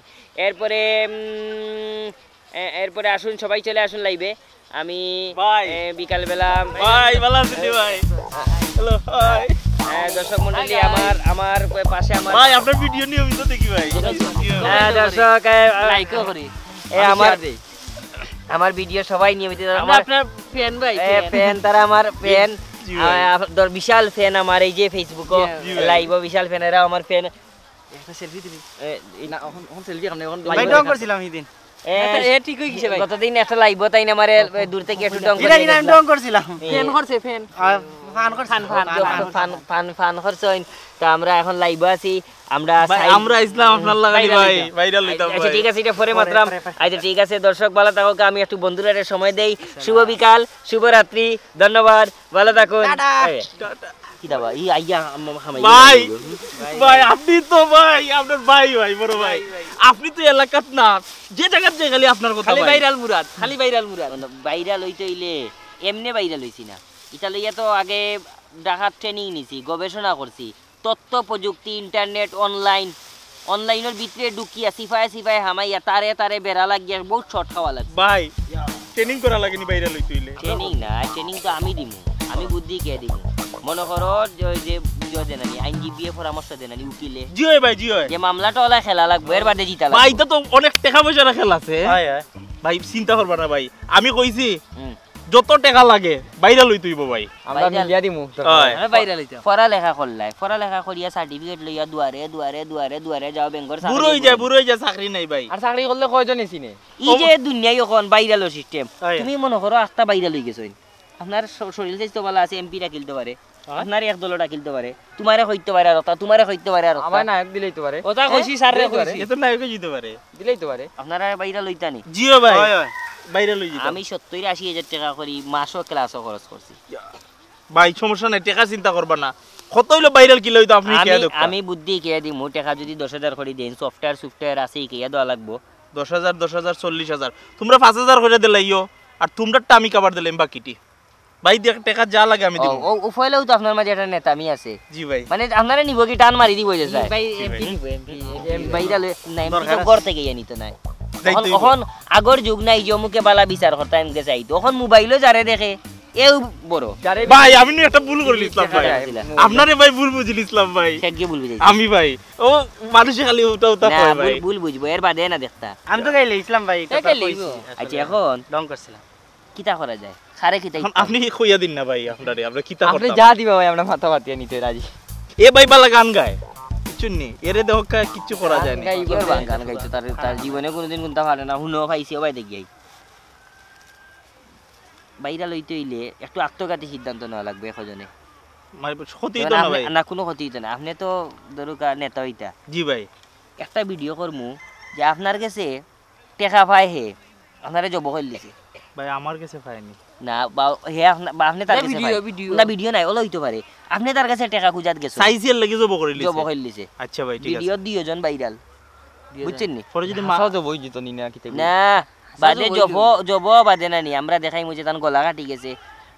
Speaker 2: এরপরে আসুন সবাই চলে আসুন লাইভে। আমি বিকালবেলা
Speaker 4: ভাই ভালো আছেন ভাই? হ্যালো হাই
Speaker 2: দর্শক মন্ডলী, আমার পাশে আমার
Speaker 4: ভাই আপনার ভিডিও নিয়মিত দেখি ভাই।
Speaker 2: দর্শক
Speaker 3: লাইকও করি
Speaker 2: আমার ভিডিও সবাই নিয়মিত
Speaker 3: আপনার ফ্যান ভাই
Speaker 2: ফ্যান, তারা আমার ফ্যান, বিশাল ফ্যান আমার এই যে ফেসবুকও লাইভ বিশাল ফ্যান, এরা আমার ফ্যান।
Speaker 3: একটা সেলফি দিবি না এখন সেলফি আমরা এখন
Speaker 5: ভাই ডং করছিলাম এইদিন,
Speaker 3: এ ঠিক হই গেছে ভাই।
Speaker 2: গতদিন একটা লাইভ তাই না আমারে দূর থেকে একটু ডং
Speaker 5: এটা আমি ডং করছিলাম,
Speaker 3: ফ্যান করছে ফ্যান
Speaker 5: ফান করছিলাম,
Speaker 2: ফান খরচইন। তো আমরা এখন লাইভ আছি, আমরা
Speaker 4: ইসলাম আপনার লাগাই ভাই ভাইরাল হইতাম ভাই।
Speaker 2: আচ্ছা ঠিক আছে, এটা পরে মাত্রাম। আচ্ছা ঠিক আছে দর্শক, ভালো থাকুক। আমি একটু বন্ধুরা সময় দেই। শুভ বিকাল, শুভরাত্রি, ধন্যবাদ, ভালো থাকুন। কি দাবা ই আইয়া
Speaker 4: ভাই ভাই আপনি তো ভাই আপনার ভাই বড় ভাই, আপনি তো এলাকাত না যে জায়গার যে খালি আপনার কথা
Speaker 3: খালি
Speaker 4: ভাই।
Speaker 3: ভাইরাল মুরাদ, খালি ভাইরাল মুরাদ।
Speaker 2: ভাইরাল হইতে হইলে এমনি ভাইরাল হইছি না, এটা লইয়া তো আগে ঢাকার ট্রেনিং নিছি, গবেষণা করছি, তথ্য প্রযুক্তি, ইন্টারনেট, অনলাইনের ভিতরে ঢুকিয়া সিফায় হামাইয়া তারে বেড়া লাগিয়া বহুত শর্ট খাওয়া লাগছে।
Speaker 4: ভাই ট্রেনিং করা লাগেনি ভাইরাল হইতে হইলে।
Speaker 2: ট্রেনিং না, ট্রেনিং তো আমি দিমু, আমি বুদ্ধি কে দিমু। মনে করো যে দেনানি আইনজীবী পরামর্শ দেনানি উকিলে
Speaker 4: জি হয় ভাই, জি হয়
Speaker 2: যে মামলাটা ওলা খেলা লাগবে, এর বাদে জিতা
Speaker 4: ভাই।
Speaker 2: লাগবে।
Speaker 4: তো অনেক টাকা পয়সার খেলা আছে ভাই, চিন্তা করবা না ভাই। আমি কইছি যত টাকা লাগে ভাইরাল হইতে হইব ভাই,
Speaker 3: আমরা মিলিয়া দিমু
Speaker 4: হয়।
Speaker 3: আমরা ভাইরাল হইতাম।
Speaker 2: পড়ালেখা করিয়া সার্টিফিকেট লইয়া দুয়ারে যাও বেঙ্গর
Speaker 4: বুড়ো হয়ে যায় চাকরি নাই ভাই।
Speaker 3: আর চাকরি করলে কয়জন এসিনে
Speaker 2: ই যে দুনিয়ায় এখন ভাইরালের সিস্টেম। তুমি মনে করো আস্তা ভাইরাল হয়ে গেছো, আপনার শরীর স্বাস্থ্য ভালো আছে, এমপিরা খেলতে পারে, আপনার এক দলটা খেলতে পারে, তোমারে হইতে পারে আর তোমারে হইতে পারে আর
Speaker 3: আমার নায়ক দিলেই তো পারে ওটা কইছি স্যার রে কইছি
Speaker 4: এত নায়ক জিতে পারে,
Speaker 3: দিলেই তো পারে।
Speaker 2: আপনারা ভাইরাল হইতানি।
Speaker 4: জিও ভাই ভাইরাল হই যেত।
Speaker 2: আমি 70-80 টাকা করি মাসও ক্লাসও খরচ করছি
Speaker 4: ভাই, সমস্যা নাই, টাকা চিন্তা করবা না। কত হইলো ভাইরাল কি লইতো আপনি কে দেখ।
Speaker 2: আমি বুদ্ধি কে দিমু, টাকা যদি 10,000 করে দেন, সফটওয়্যার আছে কি দেওয়া লাগবো
Speaker 4: 10,000 40,000, তোমরা 5,000 করে দিলাইও, আর তোমরাটা আমি কভার দিলাম বাকিটি। ভাই দেখ টাকা যা লাগে আমি দিব।
Speaker 2: ও উফাইলেও তো আপনার মাঝে একটা নেতামি আছে।
Speaker 4: জি ভাই,
Speaker 2: মানে আপনারা নিব কি টান মারি দিব যে স্যার
Speaker 3: ভাই এমপি দিব এমপি
Speaker 2: ভাইরাল না, এমপি তো ঘর থেকে জানি তো নাই। এখন আগর যুগ নাই যে মুখে বালা বিচার করতে এমকে চাইতো, এখন মোবাইলও যারে দেখে এও বড়।
Speaker 4: ভাই আমি একটা ভুল করে লিখলাম ভাই, আপনারে ভাই ভুল বুঝি লিখলাম ভাই।
Speaker 2: কে ভুল বুঝাই
Speaker 4: আমি ভাই ও মানুষে খালি উতা কয় ভাই।
Speaker 2: ভুল বুঝবো, এর বাদে না দেখতা।
Speaker 5: আমি তো গাইলে ইসলাম ভাই কথা কইছি।
Speaker 2: আচ্ছা এখন
Speaker 5: ডং করছিলাম,
Speaker 2: কিতা করা যায়? খারে কিতা
Speaker 4: এখন আপনি কইয়া দিন না ভাই, আপনারে আমরা কিতা
Speaker 3: আপনি
Speaker 4: করতাম।
Speaker 3: যা দিবা ভাই আমরা মাথা বাতিয়া নিতে রাজি।
Speaker 4: এ ভাই বালা গান গায় কিছু নেই, এরে দেখ কিছু করা যায় না।
Speaker 2: গান গাইছো, তার জীবনে কোনোদিন কোনটা পারে না, হুনো পাইছে ভাই দেখিয়াই। বাইরা লইতে হইলে একটু আত্মঘাতী সিদ্ধান্ত নেওয়া লাগবে এখজনে।
Speaker 4: মানে ক্ষতি তো না ভাই।
Speaker 2: না কোনো ক্ষতি হইতো না। আপনি তো ধরুক নেতা হইতা,
Speaker 4: জি ভাই
Speaker 2: একটা ভিডিও করমু যে আপনার কাছে টেকা পায় হে আপনারে জব কইল দিছে
Speaker 4: ভাই, আমার কাছে পাইনি
Speaker 2: না, বা হে বা আপনি তার কাছে না ভিডিও নাই ওলা হইতে পারে, আপনি তার কাছে টাকা খুঁজাত গেছো,
Speaker 4: সাইজের লাগি জব করে লিছে,
Speaker 2: জব কইল দিছে।
Speaker 4: আচ্ছা ভাই ঠিক আছে।
Speaker 2: ভিডিও দুইজন ভাইরাল, বুঝছেন নি?
Speaker 4: পরে যদি
Speaker 3: সহজ বই জিত নি না কিতে
Speaker 2: না বাদে জব বাদে না নি, আমরা দেখাই মুছে তান গলা কাটি গেছে,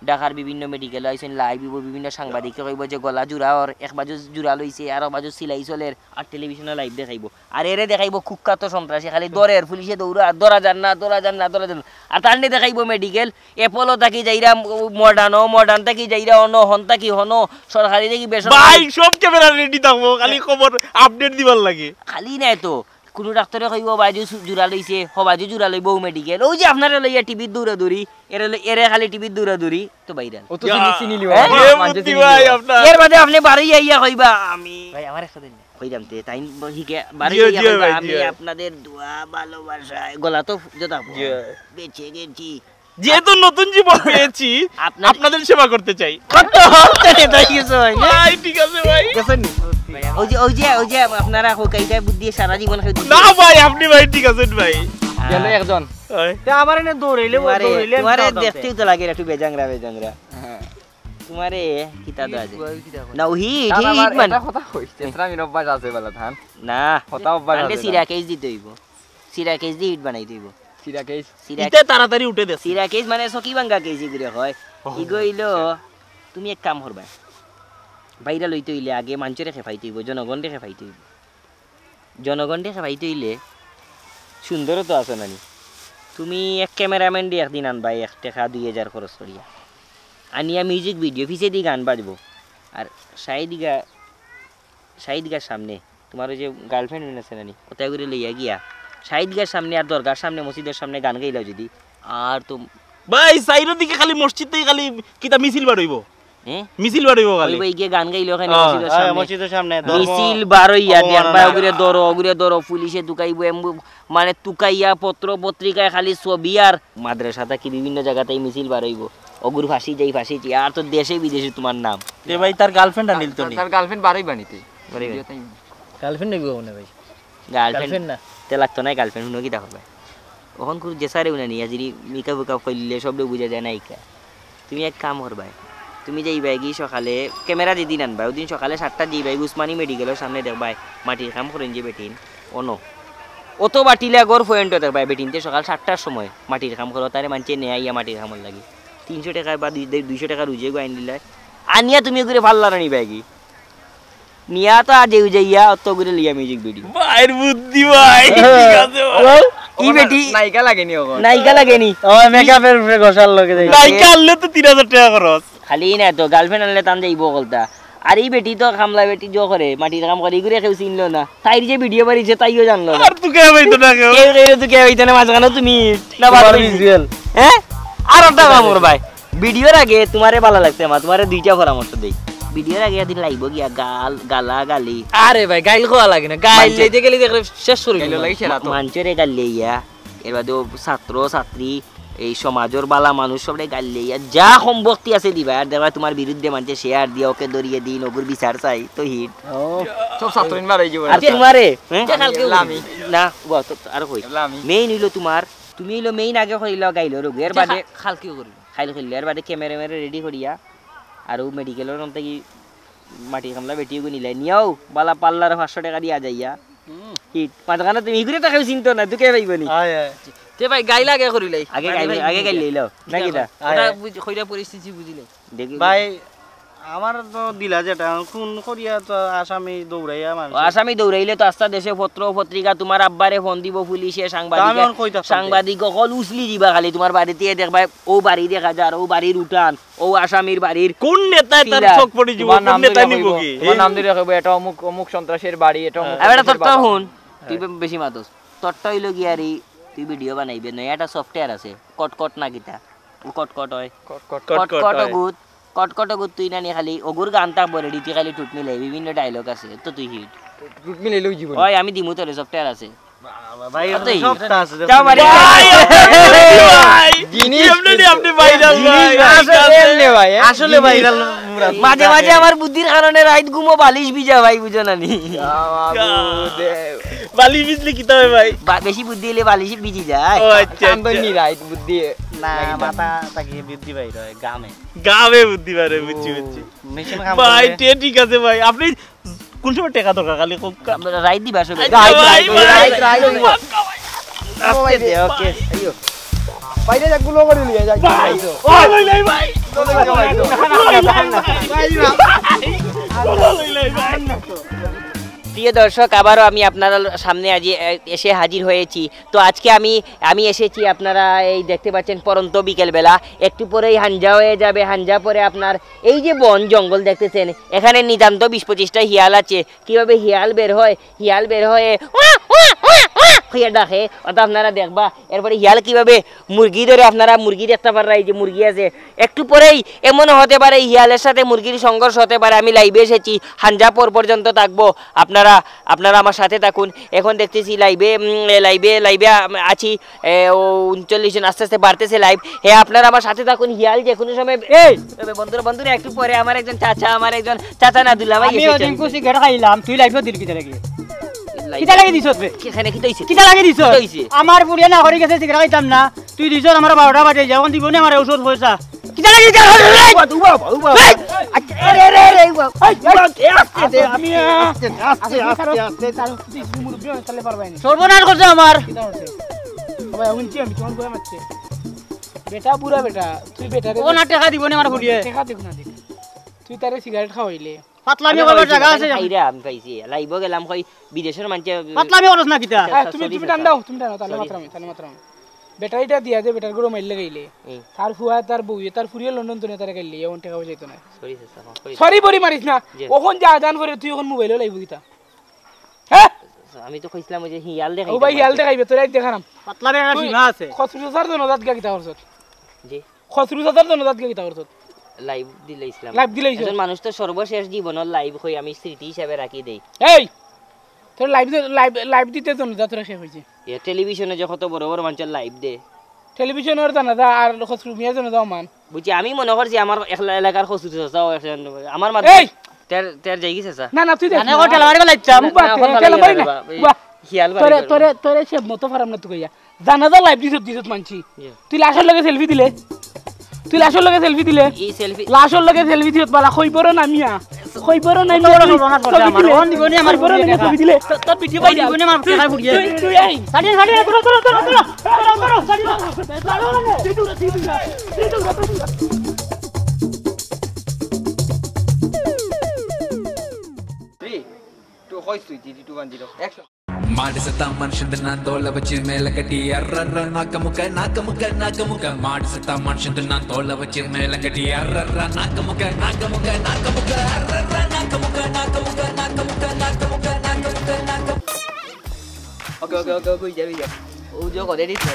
Speaker 2: ঢাকার বিভিন্ন মেডিকেল আইছেন লাইভ বিভিন্ন সাংবাদিককে কইব যে গলা জোড়া ওর এক বাজু জোড়া লইছে আর বাজু সিলাই চলের আর টেলিভিশনে লাইভ দেখাইব আর এরে দেখাইব কুখ্যাত সন্ত্রাসী খালি দরের পুলিশে দৌড়া ধরা যান না আর তান্ডে দেখাইব মেডিকেল এপোলো থাকি যাইরা মডার্ন থাকি যাইরা অন হন থাকি হন সরকারি দেখি বেসরকারি
Speaker 4: ভাই সব ক্যামেরা রেডি থাকবো খালি খবর আপডেট দিবার লাগে
Speaker 2: খালি নাই তো কোনো ডাক্তারে কইব বাজু জোড়া লইছে বাজু জোড়া লইব মেডিকেল ওই যে আপনারা লইয়া টিভির দৌড়াদৌড়ি এরে খালি টিভির দৌড়াদৌড়ি তো ভাইরাল
Speaker 6: ও তো চিনি
Speaker 4: ভাই আপনার
Speaker 2: এর বাদে আপনি বাড়ি আইয়া কইবা আমি ভাই আমার একটা দিন কইরাম তে তাই হিকে বাড়ি আইয়া কইবা আমি আপনাদের দোয়া ভালোবাসায় গলা তো জোতা বেঁচে গেছি
Speaker 4: যেহেতু নতুন জীবন পেয়েছি আপনাদের সেবা করতে চাই
Speaker 2: কত হতে তাই কিছু হয় না
Speaker 4: ভাই ঠিক আছে ভাই
Speaker 2: ওই যে আপনারা কাইটা বুদ্ধি সারা জীবন খাই
Speaker 4: না ভাই আপনি ভাই ঠিক আছেন ভাই
Speaker 6: কেন একজন
Speaker 5: তে আমার এনে দৌড়াইলে
Speaker 2: তোমারে দেখতেই তো লাগে একটু বেজাংরা তোমারে কিতা দাও আছে না হিট মানে
Speaker 6: এটা কথা কইছে আমি রব্বাস আছে বলা ধান
Speaker 2: না
Speaker 6: কথা অব্বাস
Speaker 2: আন্ডে
Speaker 6: আছে
Speaker 2: সিরা কেস দিতে হইব সিরা কেস দি হিট বানাই দিইব
Speaker 6: সিরা কেস
Speaker 4: ইতে তাড়াতাড়ি উঠে দে
Speaker 2: সিরা কেস মানে সকি ভাঙ্গা কেস ইগুরে হয় ইগইলো তুমি এক কাম করবা বাইরা লইতে হইলে আগে মাঞ্চরে খেফাইতে হইব জনগণে খেফাইতে হইব জনগণে খেফাইতে হইলে সুন্দর তো আছে নানি তুমি এক ক্যামেরাম্যান দিয়ে একদিন আনবা 1 টাকা 2000 খরচ করিয়া আনিয়া মিউজিক ভিডিও পিছে দিয়ে গান বাজবো আর শাহিদগার সামনে তোমার ওই যে গার্লফ্রেন্ড আছে নানি কোথায় করে লইয়া গিয়া শাহিদগার সামনে আর দরগার সামনে মসজিদের সামনে গান গাইলা যদি আর তো
Speaker 4: ভাই সাইরের দিকে খালি মসজিদ থেকে খালি কিতা মিছিল বাড়ইব
Speaker 2: হ্যাঁ
Speaker 4: মিছিল বাড়ইব খালি
Speaker 2: ওই গিয়ে গান গাইলো ওখানে
Speaker 5: মসজিদের সামনে
Speaker 2: মিছিল বারইয়া দেখবা ওগুরে দরো পুলিশে তুকাইব মানে তুকাইয়া পত্র পত্রিকায় খালি ছবি আর মাদ্রাসাটা কি বিভিন্ন জায়গাতেই মিছিল বারইব অগুর ফাঁসি আর তো দেশে বিদেশে তোমার নাম
Speaker 4: তে ভাই তার গার্লফ্রেন্ড আনিল তো নি
Speaker 6: তার গার্লফ্রেন্ড বাড়াই বানিতে
Speaker 3: গার্লফ্রেন্ড নেব না ভাই
Speaker 2: গার্লফ্রেন্ড না তে লাগতো না গার্লফ্রেন্ড হুনো কি দেখো ভাই ওখান করে জেসারে উনা নিয়া যদি মেকআপ করলে সবটা বুঝা যায় না ইকা তুমি এক কাম করবা তুমি যাইবা কি সকালে ক্যামেরা যেদিন আনবা ওই দিন সকালে 7টা যাইবা উসমানী মেডিকেলের সামনে দেখবা মাটির কাম করেন যে বেটিন অনো অত বাটিলে আগর পয়েন্ট দেখবা বেটিনতে সকাল 7টার সময় মাটির কাম করো তারে মানছে নেয়া ইয়া মাটির কামর লাগি 300 টাকা বা 200 টাকা রুজে গো আইন দিলা আনিয়া তুমি করে ভাল্লা না নিবা কি নিয়া তো আজ যাইয়া অত করে লিয়া মিউজিক ভিডিও
Speaker 4: ভাইয়ের বুদ্ধি ভাই ঠিক আছে ভাই
Speaker 2: ই বেটি
Speaker 6: নায়িকা লাগেনি ওগো
Speaker 2: নায়িকা লাগেনি
Speaker 5: ও মেকআপের উপরে ঘষার লগে দেই
Speaker 4: নায়িকা আনলে তো 3000 টাকা খরচ
Speaker 2: খালি না তো গার্লফ্রেন্ড আনলে তান যাইব কলতা আর এই বেটি তো খামলা বেটি জো করে মাটির কাম করে ইগুরে কেউ চিনলো না তাই যে ভিডিও বাড়িছে তাইও জানলো না
Speaker 4: আর তুই কে হইতো না কেউ
Speaker 2: তুই কে হইতো না মাঝখানে তুমি না বাদ ভিজুয়াল হ্যাঁ আর একটা কাম কর ভাই ভিডিওর আগে তোমারে ভালো লাগছে মা তোমারে দুইটা পরামর্শ দেই ভিডিওর আগে একদিন লাইব গিয়া গালি
Speaker 3: আরে ভাই গাইল কোয়া লাগে না গাইল লইতে গেলে দেখলে শেষ করে গেল লাগে সেরা তো
Speaker 2: মানুষের গালি ইয়া এর বাদে ছাত্র ছাত্রী এই সমাজের বালা মানুষ সবরে গালি ইয়া যা সম্পত্তি আছে দিবা আর দেখবা তোমার বিরুদ্ধে মানছে শেয়ার দিয়া ওকে দরিয়ে দিন ওগুর বিচার চাই তো হিট
Speaker 6: সব ছাত্রইন মারাই যাব
Speaker 2: আর তোমারে
Speaker 3: লামি
Speaker 2: না আর কই মেইন হইলো তোমার তুমি হইলো মেইন আগে কইলা গাইলো রোগ এর বাদে
Speaker 3: খালকিও করি
Speaker 2: খাইল খেললে এর বাদে ক্যামেরা রেডি করিয়া আর মেডিকেলের নাম থেকে মাটি কামলা বেটিয়ে নিলে নিয়াও বালা পাল্লার 500 টাকা দিয়া যাইয়া হিট মাঝখানে তুমি ইগুরে টাকা চিন্তা না তুই কে পাইবনি
Speaker 3: তে ভাই গাইল আগে করিলাই
Speaker 2: আগে গাইলে লও নাকি দা
Speaker 3: ওটা কইরা পরিস্থিতি বুঝিলাই
Speaker 2: দেখি
Speaker 5: ভাই আমার তো দিলা যেটা কোন করিয়া তো আসামি দৌড়াইয়া মানুষ
Speaker 2: আসামি দৌড়াইলে তো আস্তা দেশে পত্র পত্রিকা তোমার আব্বারে ফোন দিব পুলিশে সাংবাদিক কল উছলি দিবা খালি তোমার বাড়িতে দেখবা ও বাড়ি দেখা যার ও বাড়ির উঠান ও আসামির বাড়ির
Speaker 4: কোন নেতা তার চোখ পড়ি দিব কোন নেতা নিব কি
Speaker 6: তোমার নাম দিয়ে রাখবে এটা অমুক সন্ত্রাসের বাড়ি এটা অমুক
Speaker 2: এটা তোরটা হুন তুই বেশি মাতস তোরটা হইলো কি আরে তুই ভিডিও বানাইবে না এটা সফটওয়্যার আছে কটকট না কিটা ও কটকট হয় কটকট গুত তুই না নি খালি ওগুর গান থাকবো রেডি তুই খালি টুট মিলাই বিভিন্ন ডায়লগ আছে তো তুই হিট
Speaker 6: টুট মিলাই লই জীবন
Speaker 2: ওই আমি দিমু তোরে সফটওয়্যার আছে
Speaker 5: ভাই সবটা আছে
Speaker 2: যাও বাড়ি
Speaker 4: ভাই
Speaker 6: জিনিস
Speaker 4: আপনি ভাইরাল ভাই
Speaker 5: আসলে ভাইরাল
Speaker 2: মাঝে মাঝে আমার বুদ্ধির কারণে রাত ঘুমো বালিশ ভিজা ভাই বুঝো না নি
Speaker 4: বালি বিজলি কি তবে ভাই
Speaker 2: বেশি বুদ্ধি হলে বালিশ ভিজি যায়
Speaker 4: ও আচ্ছা
Speaker 6: কান্দনি রাইট বুদ্ধি
Speaker 5: না মাথা তাকে বুদ্ধি বাইর হয়
Speaker 4: গাবে বুদ্ধি বারে বুঝছি
Speaker 5: মেশিন কাম
Speaker 4: ভাই ঠিক আছে ভাই আপনি কোন সময় টাকা দরকার খালি
Speaker 2: রাইট দিবা সব
Speaker 5: ওকে
Speaker 6: বাইরে গুলো করে নিয়ে যাই
Speaker 4: ভাই ভাই ভাই
Speaker 2: প্রিয় দর্শক, আবারও আমি আপনার সামনে আজ এসে হাজির হয়েছি। তো আজকে আমি এসেছি, আপনারা এই দেখতে পাচ্ছেন পরন্ত বিকেলবেলা, একটু পরেই হাঞ্জা হয়ে যাবে। হাঞ্জা পরে আপনার এই যে বন জঙ্গল দেখতেছেন, এখানে নিতান্ত 20-25টা হিয়াল আছে। কীভাবে হিয়াল বের হয় হইয়া ডাকে, অত আপনারা দেখবা। এরপরে হিয়াল কিভাবে মুরগি ধরে, আপনারা মুরগি দেখতে পাররা, এই যে মুরগি আছে। একটু পরেই এমন হতে পারে হিয়ালের সাথে মুরগির সংঘর্ষ হতে পারে। আমি লাইভে এসেছি, হাঞ্জা পর্যন্ত থাকবো। আপনারা আমার সাথে থাকুন। এখন দেখতেছি লাইভে আছি 39 জন, আস্তে আস্তে বাড়তেছে লাইভ। হ্যাঁ, আপনারা আমার সাথে থাকুন। হিয়াল যে কোনো সময় বন্ধুরা একটু পরে আমার একজন চাচা না দুলা ভাই
Speaker 8: কিটা লাগি দিছস বে
Speaker 2: এখানে কি হইছে?
Speaker 8: কিটা লাগি দিছস আমার পুরিয়া না করি গেছে সিগারেট খাইতাম না, তুই দিছস আমার 12টা বাজে যখন দিবনি আমার ঔষধ পয়সা কিটা লাগি দিছস? সর্বনাশ করছে আমার
Speaker 9: বেটা বুড়া বেটা, তুই বেটারে
Speaker 8: ও না টাকা দিবনি আমার পুরিয়া
Speaker 9: দেখা দেখ না দেখ, তুই তারে সিগারেট খাওয়াইলে
Speaker 8: পাতলামি করবার জায়গা আছে?
Speaker 2: আমি পাইছি লাইভও গেলাম, কই বিদেশের মানুষ
Speaker 8: পাতলামি করছ না কিটা?
Speaker 9: তুমি টান দাও, তাহলে মাত্রাম বেটারিটা দিয়া দে, বেটার গরো মাইলে গেলে তার ফুয়া তার বউ তার ফুরিয়ে লন্ডন তো তারে গেলি এমন টাকা যাইতো না। সরি বরি মারিস না, ওখন যা দান করে তুই এখন মোবাইলও লাইব কিতা? হ্যাঁ
Speaker 2: আমি তো কইছিলাম ওই যে হিয়াল দেখাই,
Speaker 9: ও ভাই হিয়াল দেখাইবে তোরা দেখারাম।
Speaker 8: পাতলামি একটা সীমা আছে।
Speaker 9: খসরু স্যার তো নদাত গা কিতা করছত?
Speaker 2: জি
Speaker 9: খসরু স্যার তো নদাত গা কিতা করছত?
Speaker 2: লাইভ দিলাইছিলাম।
Speaker 9: লাইভ দিলাইছ?
Speaker 2: একজন মানুষ তো সর্বশেষ জীবনের লাইভ কই আমি স্মৃতি হিসাবে রাখি দেই।
Speaker 9: এই তোর লাইভ দিতে তো নদাত তোরা শেষ হইছে।
Speaker 2: এ টেলিভিশনে যে কত বড় বড় মানুষের লাইভ দে,
Speaker 9: টেলিভিশনের জানাদা আর খসরু মিয়া জানাদাও মান
Speaker 2: বুঝছি। আমি মনে করছি আমার এলাকার খসরু চাচাও আমার মাঝে তের যাই গেছে স্যার।
Speaker 9: না তুই দেখ
Speaker 8: না ও টেলা মারিবা লাইতাম
Speaker 9: টেলা না
Speaker 2: হিয়াল
Speaker 9: তোরে সে মতো ফারাম না তুই কইয়া জানাদা লাইভ দিছত মানছি। তুই লাশের লগে সেলফি দিলে
Speaker 2: এই সেলফি
Speaker 9: লাশের লগে সেলফি দিছত বালা কইবর না মিয়া, কইবর না মিয়া
Speaker 8: সর্বনাশ করছে আমার ওন দিবনি আমার পুরিয়া টাকা
Speaker 9: দিলে তোর পিঠে পাই
Speaker 8: দিবনি আমার টাকা পুরিয়া
Speaker 9: তুই এই
Speaker 8: সাড়ি
Speaker 10: ಮಾಡಿಸತ ಮನುಷ್ಯದ ನಾನ್ ವಚ್ಚಿ ಮೇಲೆ ಕಟ್ಟಿ ಅರ್ರರ್ರ ನಾಕಮುಕ ಮಾಡಿಸತ ಮನುಷ್ಯದ ನಾನ್ ವಚ್ಚಿ ಮೇಲೆ ಕಟ್ಟಿ ಅರ್ರರ್ರ ನಾಕಮುಕ ಅರ್ರರ್ರ ನಾಕಮುಕ
Speaker 2: ওকে কই যাবি যা ও যে করে দিছ।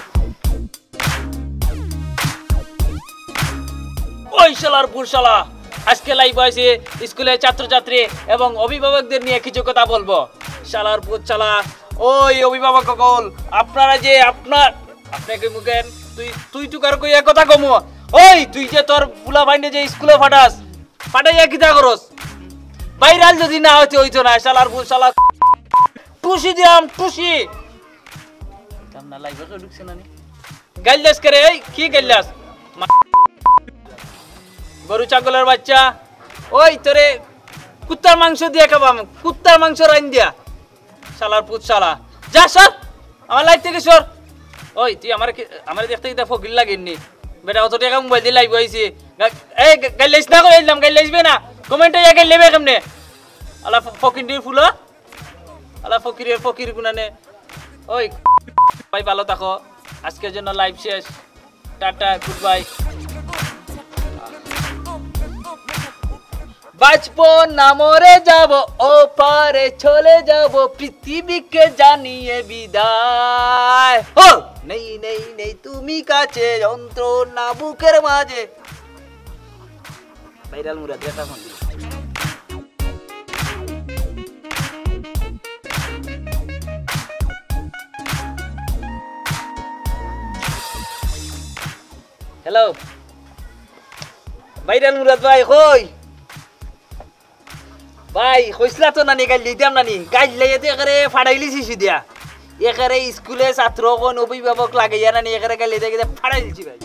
Speaker 3: ওই শালার পুরশালা আজকে লাইভ আছে স্কুলের ছাত্রছাত্রী এবং অভিভাবকদের নিয়ে কিছু কথা বলবো। শালার পুরশালা, ওই অভিভাবক সকল, আপনারা যে আপনাকে মুখেন তুই কার কইয়া কথা কমো। ওই তুই যে তোর ফুলা ভাইনে যে স্কুলে পাঠাইয়া কিতা করস? ভাইরাল যদি না হইতো না। শালার পুরশালা টুসি দিলাম টুসি না লাইভে ঢুকছে না গাইলাস করে। এই কি গাইলাস গরু ছাগলের বাচ্চা? ওই তোরে কুত্তার মাংস দিয়ে খাবাম, কুত্তার মাংস রাইন দিয়া। শালার পুত শালা, যা সর আমার লাইভ থেকে সর। ওই তুই আমার দেখতে কিতা ফকির লাগেননি বেটা, অত টাকা মোবাইল দিয়ে লাইভ হয়েছে। এই গাইলাইস না করে এলাম, গাইলাইসবে না কমেন্টে ইয়া গাইলেবে কেমনে? আলা ফকির ফুল, আলা ফকির গুনানে। ওই ভাই ভালো থাকো, আজকের জন্য লাইভ শেষ, টাটা গুড বাই। বাঁচবো না মরে যাব, ও পারে চলে যাব, পৃথিবীকে জানিয়ে বিদায়। ও নেই তুমি কাছে, যন্ত্রণা বুকের মাঝে। ভাইরাল মুরাদ এটা ফোন দিল। হ্যালো ভাইরাল মুরাদ ভাই, কই ভাই কইসলা তো নানি গাইল দিতাম নানি, গাইল লাইতে একারে ফাড়াইলি শিশু দিয়া, একারে স্কুলে ছাত্র কোন অভিভাবক লাগাইয়া নানি একারে গাইল দিতে ফাড়াই দিছি ভাই।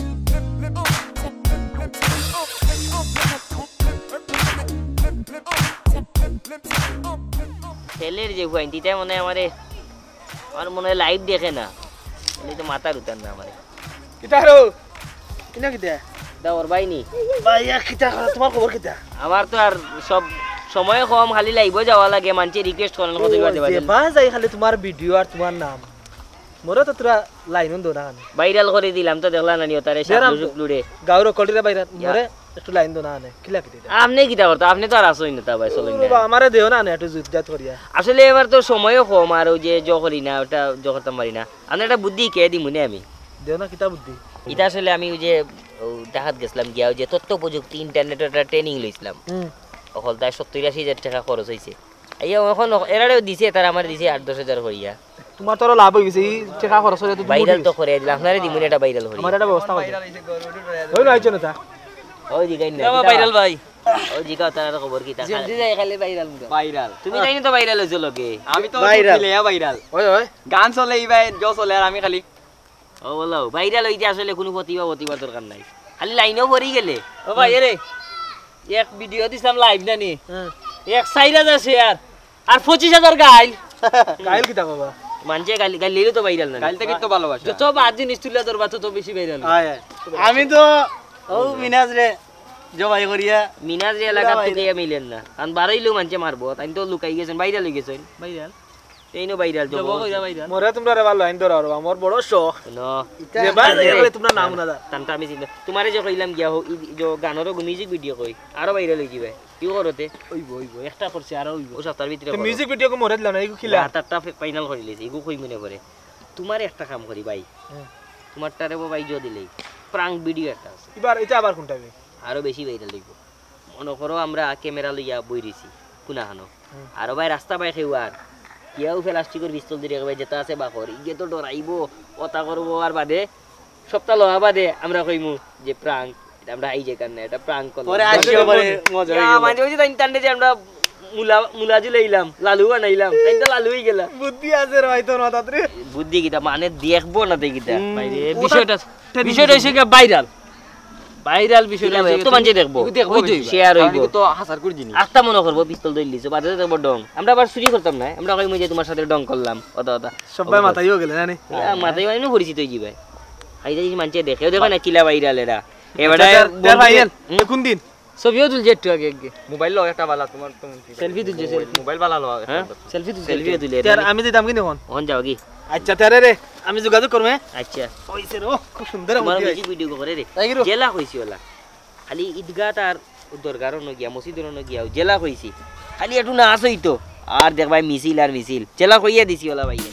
Speaker 2: ছেলের যে হুয়াইনটিটা মনে হয় আমার মনে হয় লাইভ দেখে না, তো মাথার উতার না আমার।
Speaker 9: কিতা হলো কিনা কিতা
Speaker 2: দাওর বাইনি
Speaker 5: ভাইয়া কিতা তোমার খবর কিতা
Speaker 2: আমার তো আর সব সময় কম খালি লাইভ যাওয়া লাগে মানুষে রিকোয়েস্ট করেন কত বাজে বাজে
Speaker 5: বা যাই খালি তোমার ভিডিও আর তোমার নাম মোরে তো তোরা লাইন দো না
Speaker 2: ভাইরাল করে দিলাম তো দেখলা না নিও তারে সাবজুক লুড়ে
Speaker 5: গাউর কলটিরা বাইরে মোরে একটু লাইন দো না আনে কিলা কিতে
Speaker 2: আপনি কিটা করতে আপনি তো আর আসোই না তা ভাই চলেন না
Speaker 5: বাবা আমারে দেও না একটু জুত করিয়া
Speaker 2: আসলে এবার তো সময়ও কম আর ওই যে জ করি না ওটা জ করতে পারি না আমি একটা বুদ্ধি কে দি মনে আমি
Speaker 5: দেও না কিতা বুদ্ধি
Speaker 2: এটা আসলে আমি ওই যে দেখাত গেছিলাম গিয়া ওই যে তথ্য প্রযুক্তি ইন্টারনেটের একটা ট্রেনিং লইছিলাম অকল তাই 70-80 টাকা খরচ হয়েছে এই এখন এরাও দিছে তারা আমার দিছে 8-10 হাজার করিয়া
Speaker 5: তোমার তো লাভ হইছে এই টাকা খরচ হলে তো
Speaker 2: ভাইরাল তো করে দিলাম আপনারে দিমুন এটা ভাইরাল করি
Speaker 5: আমার একটা ব্যবস্থা আছে হই না আইছো না তা
Speaker 2: ওই দিগাই না
Speaker 3: বাবা ভাইরাল ভাই
Speaker 2: ওই দিগা তার খবর কি তা
Speaker 6: জলদি যাই খালি ভাইরাল
Speaker 3: ভাইরাল
Speaker 2: তুমি জানি তো ভাইরাল হইছো লগে
Speaker 6: আমি তো
Speaker 5: Viral.
Speaker 6: ভাইরাল ভাইরাল
Speaker 5: ওই ওই
Speaker 6: গান চলে ভাই জো চলে আর আমি খালি
Speaker 2: ও বলো ভাইরাল হইতে আসলে কোনো প্রতিভা দরকার নাই খালি লাইনও পড়ি গেলে
Speaker 3: ও ভাই এরে এক ভিডিও দিছিলাম লাইভ জানি 4000 শেয়ার আর 25000 গাইল
Speaker 5: কাইল কিতা বাবা
Speaker 2: মানছে গালি গালিলে তো ভাইরাল না
Speaker 6: কাল থেকে তো ভালোবাসা
Speaker 3: যত বাদ জিনিস তুলে ধরবা তত বেশি ভাইরাল
Speaker 5: আয় আমি তো ও মিনাজ রে জবাই করিয়া
Speaker 2: মিনাজ এলাকা থেকে মিলেন না কারণ বাড়াইলেও মানছে মারবো তাই তো লুকাই গেছেন ভাইরাল হয়ে গেছেন
Speaker 3: ভাইরাল
Speaker 2: এই নো ভাইরাল
Speaker 3: জব কইরা ভাইরাল
Speaker 5: মোরে তোমরা রে ভালো আইন ধরা আমার বড় শখ
Speaker 2: নো
Speaker 5: যে ভাই দেখলে তোমরা নাম না দা
Speaker 2: তানটা আমি চিন্তা তোমারে যে কইলাম গিয়া হো যে গানর মিউজিক ভিডিও কই আরো ভাইরাল হই যাবে কি করতে
Speaker 3: ওইবো একটা করছে আর ওইবো
Speaker 2: ও সপ্তাহের ভিতরে
Speaker 5: তো মিউজিক ভিডিও কো মোরে দিলা না ইগু খিলা
Speaker 2: তারটা ফাইনাল করে লিছি এগু কই মনে করে তোমার একটা কাম করি ভাই তোমারটারে ভাই জো দিলেই প্রাঙ্ক ভিডিও একটা আছে
Speaker 5: এবার এটা আবার কোনটা হবে
Speaker 2: আরো বেশি ভাইরাল হইব মনে করো আমরা ক্যামেরা লইয়া বইরিছি কুনাহানো আরো ভাই রাস্তা পাই খেউয়ার কিয়াও প্লাস্টিকের পিস্তল দিয়ে ভাই যেটা আছে বাকর ইগে তো ডরাইবো কথা করবো আর বাদে সপ্তাহ লওয়া বাদে আমরা কইমু যে প্রাঙ্ক এটা আমরা এই যে কারণে এটা প্রাঙ্ক করলাম
Speaker 5: পরে আসিও পরে মজা হয়ে গেল
Speaker 2: মানে ওই যে টানতে যে আমরা মুলাজু লইলাম লালু বানাইলাম তাই তো লালু হই গেলাম
Speaker 5: বুদ্ধি আছে রে হয়তো না তাতরে
Speaker 2: বুদ্ধি কিটা মানে দেখবো না দেখিটা
Speaker 3: বাইরে বিষয়টা হইছে কি ভাইরাল ভাইরাল বিষয়টা
Speaker 2: তো মানছে দেখবো শেয়ার হইব
Speaker 6: তো হাজার করে জিনিস
Speaker 2: আস্তা মনে করবো পিস্তল ধরে লিছো বাদে দেখবো ডং আমরা আবার চুরি করতাম না আমরা কইমু যে তোমার সাথে ডং করলাম অত অত
Speaker 5: সবাই মাথায়ও গেলে জানি
Speaker 2: মাথায় মানে পরিচিত হয়ে যাবে আইদা যদি মানছে দেখেও দেখো না কিলা ভাইরাল এরা এবারে
Speaker 5: ভাইরাল কোন দিন
Speaker 3: ছবিও তুলছে একটু আগে আগে
Speaker 6: মোবাইল লো একটা বালা তোমার
Speaker 3: সেলফি তুলছে
Speaker 6: মোবাইল বালা লো
Speaker 2: হ্যাঁ
Speaker 3: সেলফি তুলছে
Speaker 2: সেলফি তুলে
Speaker 5: তার আমি দিতাম কি দেখুন
Speaker 2: ওন যাও কি
Speaker 5: আচ্ছা তারে রে আমি যোগাযোগ করবে
Speaker 2: আচ্ছা
Speaker 5: হইছে রে খুব সুন্দর
Speaker 2: তোমার
Speaker 5: বুদ্ধি
Speaker 2: মিউজিক ভিডিও করে রে
Speaker 5: তাই কি রে?
Speaker 2: জেলা কইছি ওলা খালি ঈদগাহ আর দরগারও ন গিয়া মসজিদও ন গিয়া জেলা কইছি খালি একটু না আসই তো আর দেখ ভাই মিছিল আর মিছিল জেলা কইয়া দিছি ওলা ভাই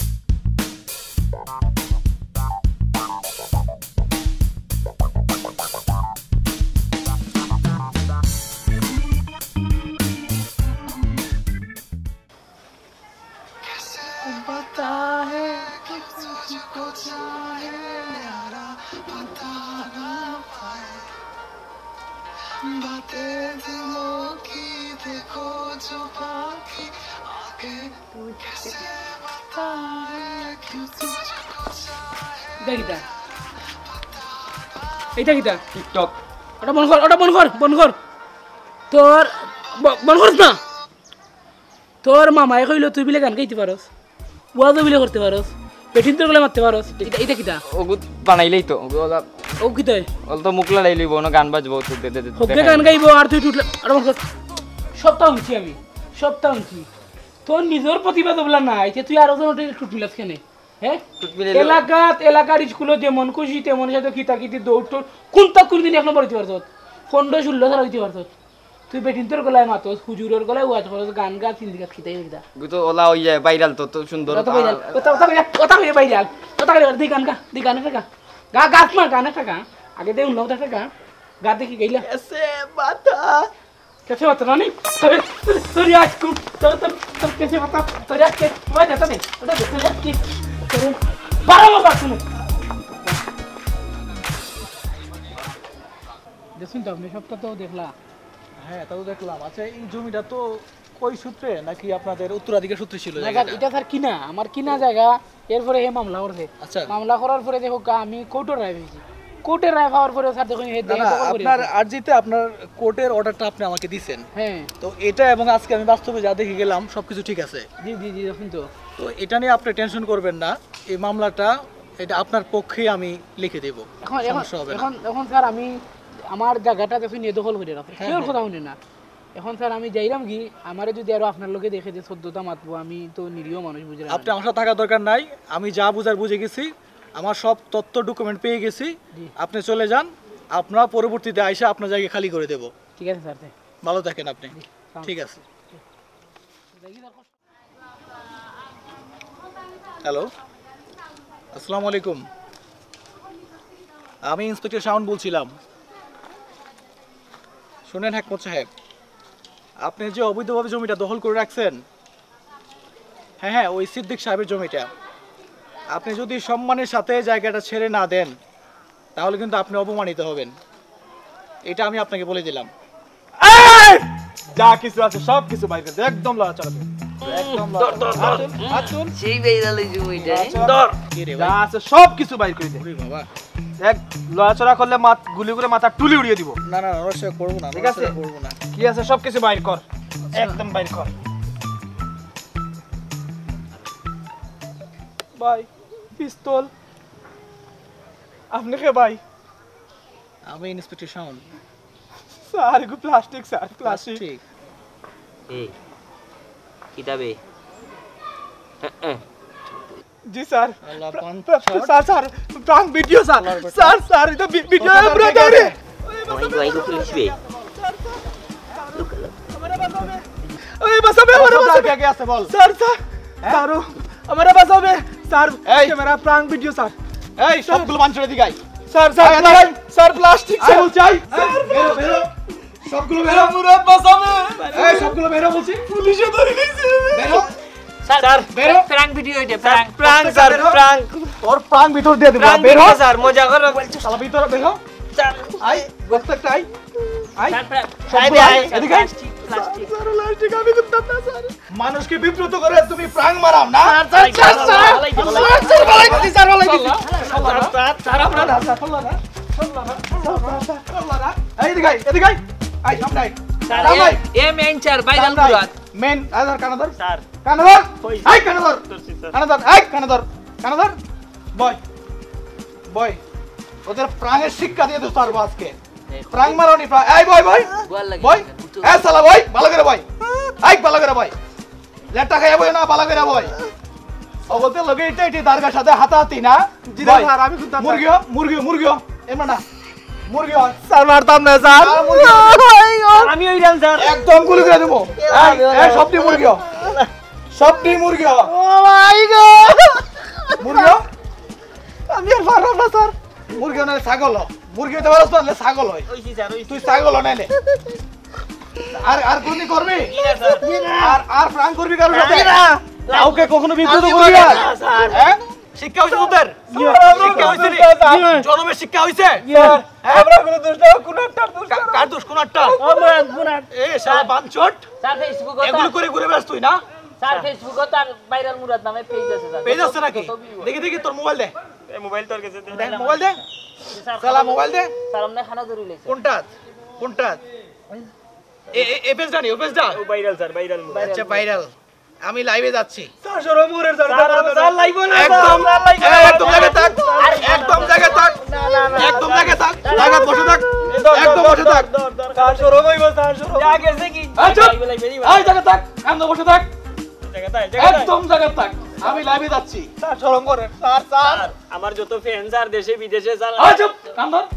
Speaker 9: এইটা কিটা
Speaker 6: টিকটক
Speaker 9: ওটা বন কর তোর বন করস না তোর মামাই কইল তুই বিলে গান গাইতে পারস ওয়াজও বিলে করতে পারস পেটিন তোর গলে মারতে পারস এটা কিটা
Speaker 6: ওগুত বানাইলেই তো
Speaker 9: ও কিতাই
Speaker 6: ওল তো মুখ লড়াই লইব না গান বাজবো তো
Speaker 9: হকে গান গাইব আর তুই টুটলে আর বন কর সপ্তাহ উঠছি আমি সপ্তাহ উঠছি তোর নিজের প্রতিভা বলা না আইতে তুই আরো জন টুট মিলাস কেনে হ্যাঁ এলাকার স্কুলে যেমন খুশি তেমন সাথে খিতাখিতি দৌড় টোড় কোনটা কোনদিন এখনো পড়তে পারত 15-16 সাল হইতে পারত তুই বেটিন তোর গলায় মাতস হুজুরের গলায় ওয়াজ করস গান গা চিন্তা খিতাই দিতা
Speaker 6: তো ওলা হই যায় ভাইরাল তো তো সুন্দর
Speaker 9: কথা কই ভাইরাল কথা কই দি গান গা গা গাছ মার গান একটা গা আগে দে উন্নত একটা গা গা দেখি গাইলা
Speaker 5: এসে বাতা
Speaker 9: कैसे बता नहीं तो आज को तो कैसे बता तो आज के मैं देता नहीं उधर देखो यार की करो 12 बात सुनो দেখুন তো আপনি সবটা তো দেখলা
Speaker 5: হ্যাঁ তাও দেখলাম আচ্ছা এই জমিটা তো কই সূত্রে নাকি আপনাদের উত্তরাধিকার সূত্রে ছিল
Speaker 9: না এটা স্যার কিনা আমার কিনা জায়গা এরপরে হে মামলা করছে
Speaker 5: আচ্ছা
Speaker 9: মামলা করার পরে দেখো আমি কোর্টের রায় পেয়েছি কোর্টের রায় পাওয়ার পরে স্যার দেখুন হে
Speaker 5: আপনার আরজিতে আপনার কোর্টের অর্ডারটা আপনি আমাকে দিবেন
Speaker 9: হ্যাঁ
Speaker 5: তো এটা এবং আজকে আমি বাস্তবে যা দেখে গেলাম সবকিছু ঠিক আছে
Speaker 9: জি জি জি দেখুন তো
Speaker 5: তো এটা নিয়ে আপনি টেনশন করবেন না এই মামলাটা
Speaker 11: এটা আপনার পক্ষেই আমি লিখে দেব,
Speaker 9: এখন
Speaker 11: সমস্যা হবে না।
Speaker 9: এখন এখন স্যার আমি আমার জায়গাটা দেখুন নিয়ে দখল করে রাখো কেউ কথা শুনি না। এখন স্যার আমি যাইলাম কি আমারে যদি আরো আপনার লোকে দেখে যে 14টা মাতবো, আমি তো নিরীহ মানুষ বুঝলাম।
Speaker 11: আপনি আমার সাথে থাকার দরকার নাই, আমি যা বুঝার বুঝে গেছি, আমার সব তথ্য ডকুমেন্ট পেয়ে গেছি। আপনি চলে যান, আপনার পরবর্তীতে আইসা আপনার জায়গা খালি করে দেব।
Speaker 9: ঠিক আছে স্যার।
Speaker 11: ভালো থাকেন আপনি। ঠিক আছে। হ্যালো, আসসালামু আলাইকুম। আমি ইন্সপেক্টর শাওন বলছিলাম। শুনেন হেকমত সাহেব, আপনি যে অবৈধভাবে জমিটা দখল করে রাখছেন, হ্যাঁ ওই সিদ্দিক সাহেবের জমিটা, আপনি যদি সম্মানের সাথে জায়গাটা ছেড়ে না দেন তাহলে কিন্তু আপনি অপমানিত হবেন। এটা আমি আপনাকে বলে দিলাম। যা কিছু আছে সব কিছু বাইর করে একদম লড়াচড়া করবে, একদম
Speaker 2: সেই বেইরালে জমিটা
Speaker 11: যা আছে সব কিছু বাইর করে দে। বাবা এক লড়াচড়া করলে গুলি করে মাথা টুলি উড়িয়ে দিব। না না নরসে করব না, ঠিক আছে করব না। কি আছে সব কিছু বাইর কর, একদম বাইর কর। ভাই পিস্তল আপনি কে ভাই? আমি ইন্সপেক্টর শাওন। স্যার এগুলো প্লাস্টিক স্যার, প্লাস্টিক।
Speaker 2: এই কিতাবে
Speaker 11: জি sir. Sir sir prank video sir. Sir sir এটা ভিডিও ব্রাদার।
Speaker 2: ওই গো পুলিশবে
Speaker 11: ওই বাসাবে আমার কে আছে বল। স্যার স্যার স্যার আমারে বাসাবে sir, camera prank video sir. এই সবগুলো মান ছেড়ে দিগাই। Sir sir sir plastic sale চাই। বেরো বেরো সবগুলো বেরো। মুরাদ বাসাবে এই সবগুলো বেরো বলছি, পুলিশে ধরে নিছে। বেরো
Speaker 3: স্যার
Speaker 11: বেরো।
Speaker 3: প্র্যাঙ্ক ভিডিও এটা প্র্যাঙ্ক
Speaker 11: প্রাঙ্ক স্যার প্রাঙ্ক। তোর প্রাঙ্ক ভিতর দিয়ে দিব। বেরো
Speaker 3: স্যার মজা করো বলছো
Speaker 11: শালা ভিতরে বেরো।
Speaker 3: স্যার
Speaker 11: আই প্রত্যেকটা আই আই
Speaker 3: স্যার প্র্যাঙ্ক
Speaker 11: সবগুলো আই এদিকে আই।
Speaker 3: প্লাস্টিক
Speaker 11: স্যার প্লাস্টিক আমি করতাম না স্যার। মানুষকে বিব্রত করে তুমি প্রাঙ্ক মারাও না। স্যার স্যার স্যার বলাই দিছি স্যার, বলাই দিছি স্যার। আপনারা না স্যার ফল্লা না ফল্লা না। এই এদিকে আই, এদিকে আই আই সামনে আই।
Speaker 3: স্যার এ মেইন চার ভাইরাল মুরাদ
Speaker 11: মেন আধার কানাদার
Speaker 3: স্যার
Speaker 11: কানাদার আই কানাদার কানাদার আই কানাদার কানাদার বয় বয় ওদের প্রাঙ্গের শিক্ষা দিয়ে তো পারবো আজকে। প্রাঙ্গ মারনি এই বয় বয় বয় এ শালা বয় ভালো করে বয় আই ভালো করে বয় লেটা খাইয়া বয় না ভালো করে বয় অবতে লগে এটা এটি দারগার সাথে হাতাহাতি না। জি স্যার আমি খুব মুরগিও মুরগিও মুরগিও এমন না মুরগিও স্যার মারতাম না স্যার।
Speaker 3: আমি ওইরাম স্যার
Speaker 11: একদম গুলি করে দেব। এই সবটি মুরগিও সবটি মুরগিও। ও মাই গড মুরগিও আমি আর পারলাম না স্যার। মুরগিও না ছাগল, মুরগি হতে পারছ না ছাগল হয়।
Speaker 3: ওইছি স্যার ওই
Speaker 11: তুই ছাগল নাইলে আর আর কোনদি করবি আর আর প্রাণ করবি কারোর সাথে কাউকে কখনো বিব্রত করবি না স্যার। হ্যাঁ শিক্ষা হইছে তোদের, শিক্ষা হইছে নি জনমের শিক্ষা হইছে স্যার। আমরা কোনো দোষ না, কোন একটা দোষ কার দোষ কোন একটা আমরা কোন এই শালা বানচট
Speaker 3: স্যার ফেসবুকে
Speaker 11: এগুলো করে ঘুরে বেড়াস তুই না
Speaker 3: স্যার ফেসবুকে তার ভাইরাল মুরাদ নামে পেজ আছে স্যার।
Speaker 11: পেজ আছে নাকি? দেখি দেখি তোর মোবাইল দে।
Speaker 3: এই মোবাইল তোর কাছে দে
Speaker 11: মোবাইল দে শালা মোবাইল দে।
Speaker 3: স্যার আমনে খানা ধরে লইছে
Speaker 11: কোনটা কোনটা এ পেজ জানি ও পেজ দা
Speaker 3: ভাইরাল স্যার ভাইরাল মুরাদ।
Speaker 11: আচ্ছা ভাইরাল আমি লাইভে যাচ্ছি।
Speaker 3: স্যার সরমুরের স্যার স্যার লাইভ না
Speaker 11: একদম একদম জায়গা থাক, একদম জায়গা থাক, একদম জায়গা থাক, জায়গা বসে থাক, একদম বসে থাক।
Speaker 3: স্যার সরম হইব স্যার সরম যা গেছে কি
Speaker 11: আচ্ছা এই জায়গা থাক, একদম বসে থাক, একদম জায়গা থাক, আমি লাইভে যাচ্ছি।
Speaker 3: স্যার সরম করে স্যার স্যার আমার যত ফ্যান স্যার দেশে বিদেশে স্যার
Speaker 11: আচ্ছা কাম ধর।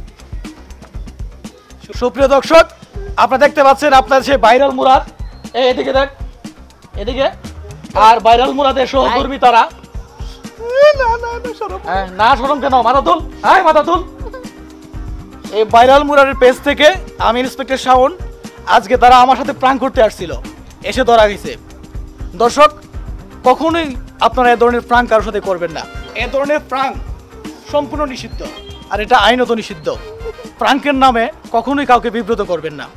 Speaker 11: সুপ্রিয় দর্শক আপনারা দেখতে পাচ্ছেন আপনার সেই ভাইরাল মুরাদ এদিকে দেখ এদিকে আর ভাইরাল মুরাদের সহকর্মী তারা। না না না শরম না শরম কেন? মাথা তুল এই মাথা তুল। এই ভাইরাল মুরাদের পেজ থেকে আমি ইন্সপেক্টর শাওন আজকে তারা আমার সাথে প্রাঙ্ক করতে আসছিল, এসে ধরা গেছে। দর্শক কখনোই আপনারা এই ধরনের প্রাঙ্ক কারোর সাথে করবেন না। এই ধরনের প্রাঙ্ক সম্পূর্ণ নিষিদ্ধ আর এটা আইনত নিষিদ্ধ। প্রাঙ্কের নামে কখনোই কাউকে বিব্রত করবেন না।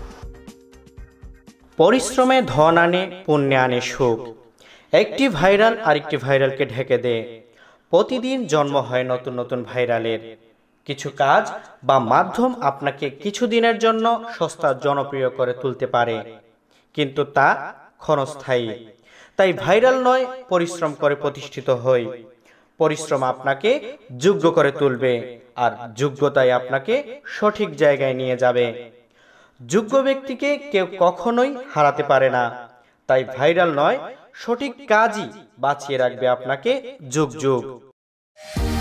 Speaker 12: পরিশ্রমে ধন আনে, পুণ্যে আনে সুখ। একটি ভাইরাল আরেকটি ভাইরালকে ঢেকে দেয়। প্রতিদিন জন্ম হয় নতুন নতুন ভাইরালের। কিছু কাজ বা মাধ্যম আপনাকে কিছুদিনের জন্য সস্তা জনপ্রিয় করে তুলতে পারে, কিন্তু তা ক্ষণস্থায়ী। তাই ভাইরাল নয়, পরিশ্রম করে প্রতিষ্ঠিত হই। পরিশ্রম আপনাকে যোগ্য করে তুলবে, আর যোগ্যতাই আপনাকে সঠিক জায়গায় নিয়ে যাবে। যোগ্য ব্যক্তিকে কেউ কখনোই হারাতে পারে না। তাই ভাইরাল নয়, সঠিক কাজই বাঁচিয়ে রাখবে আপনাকে যুগ যুগ।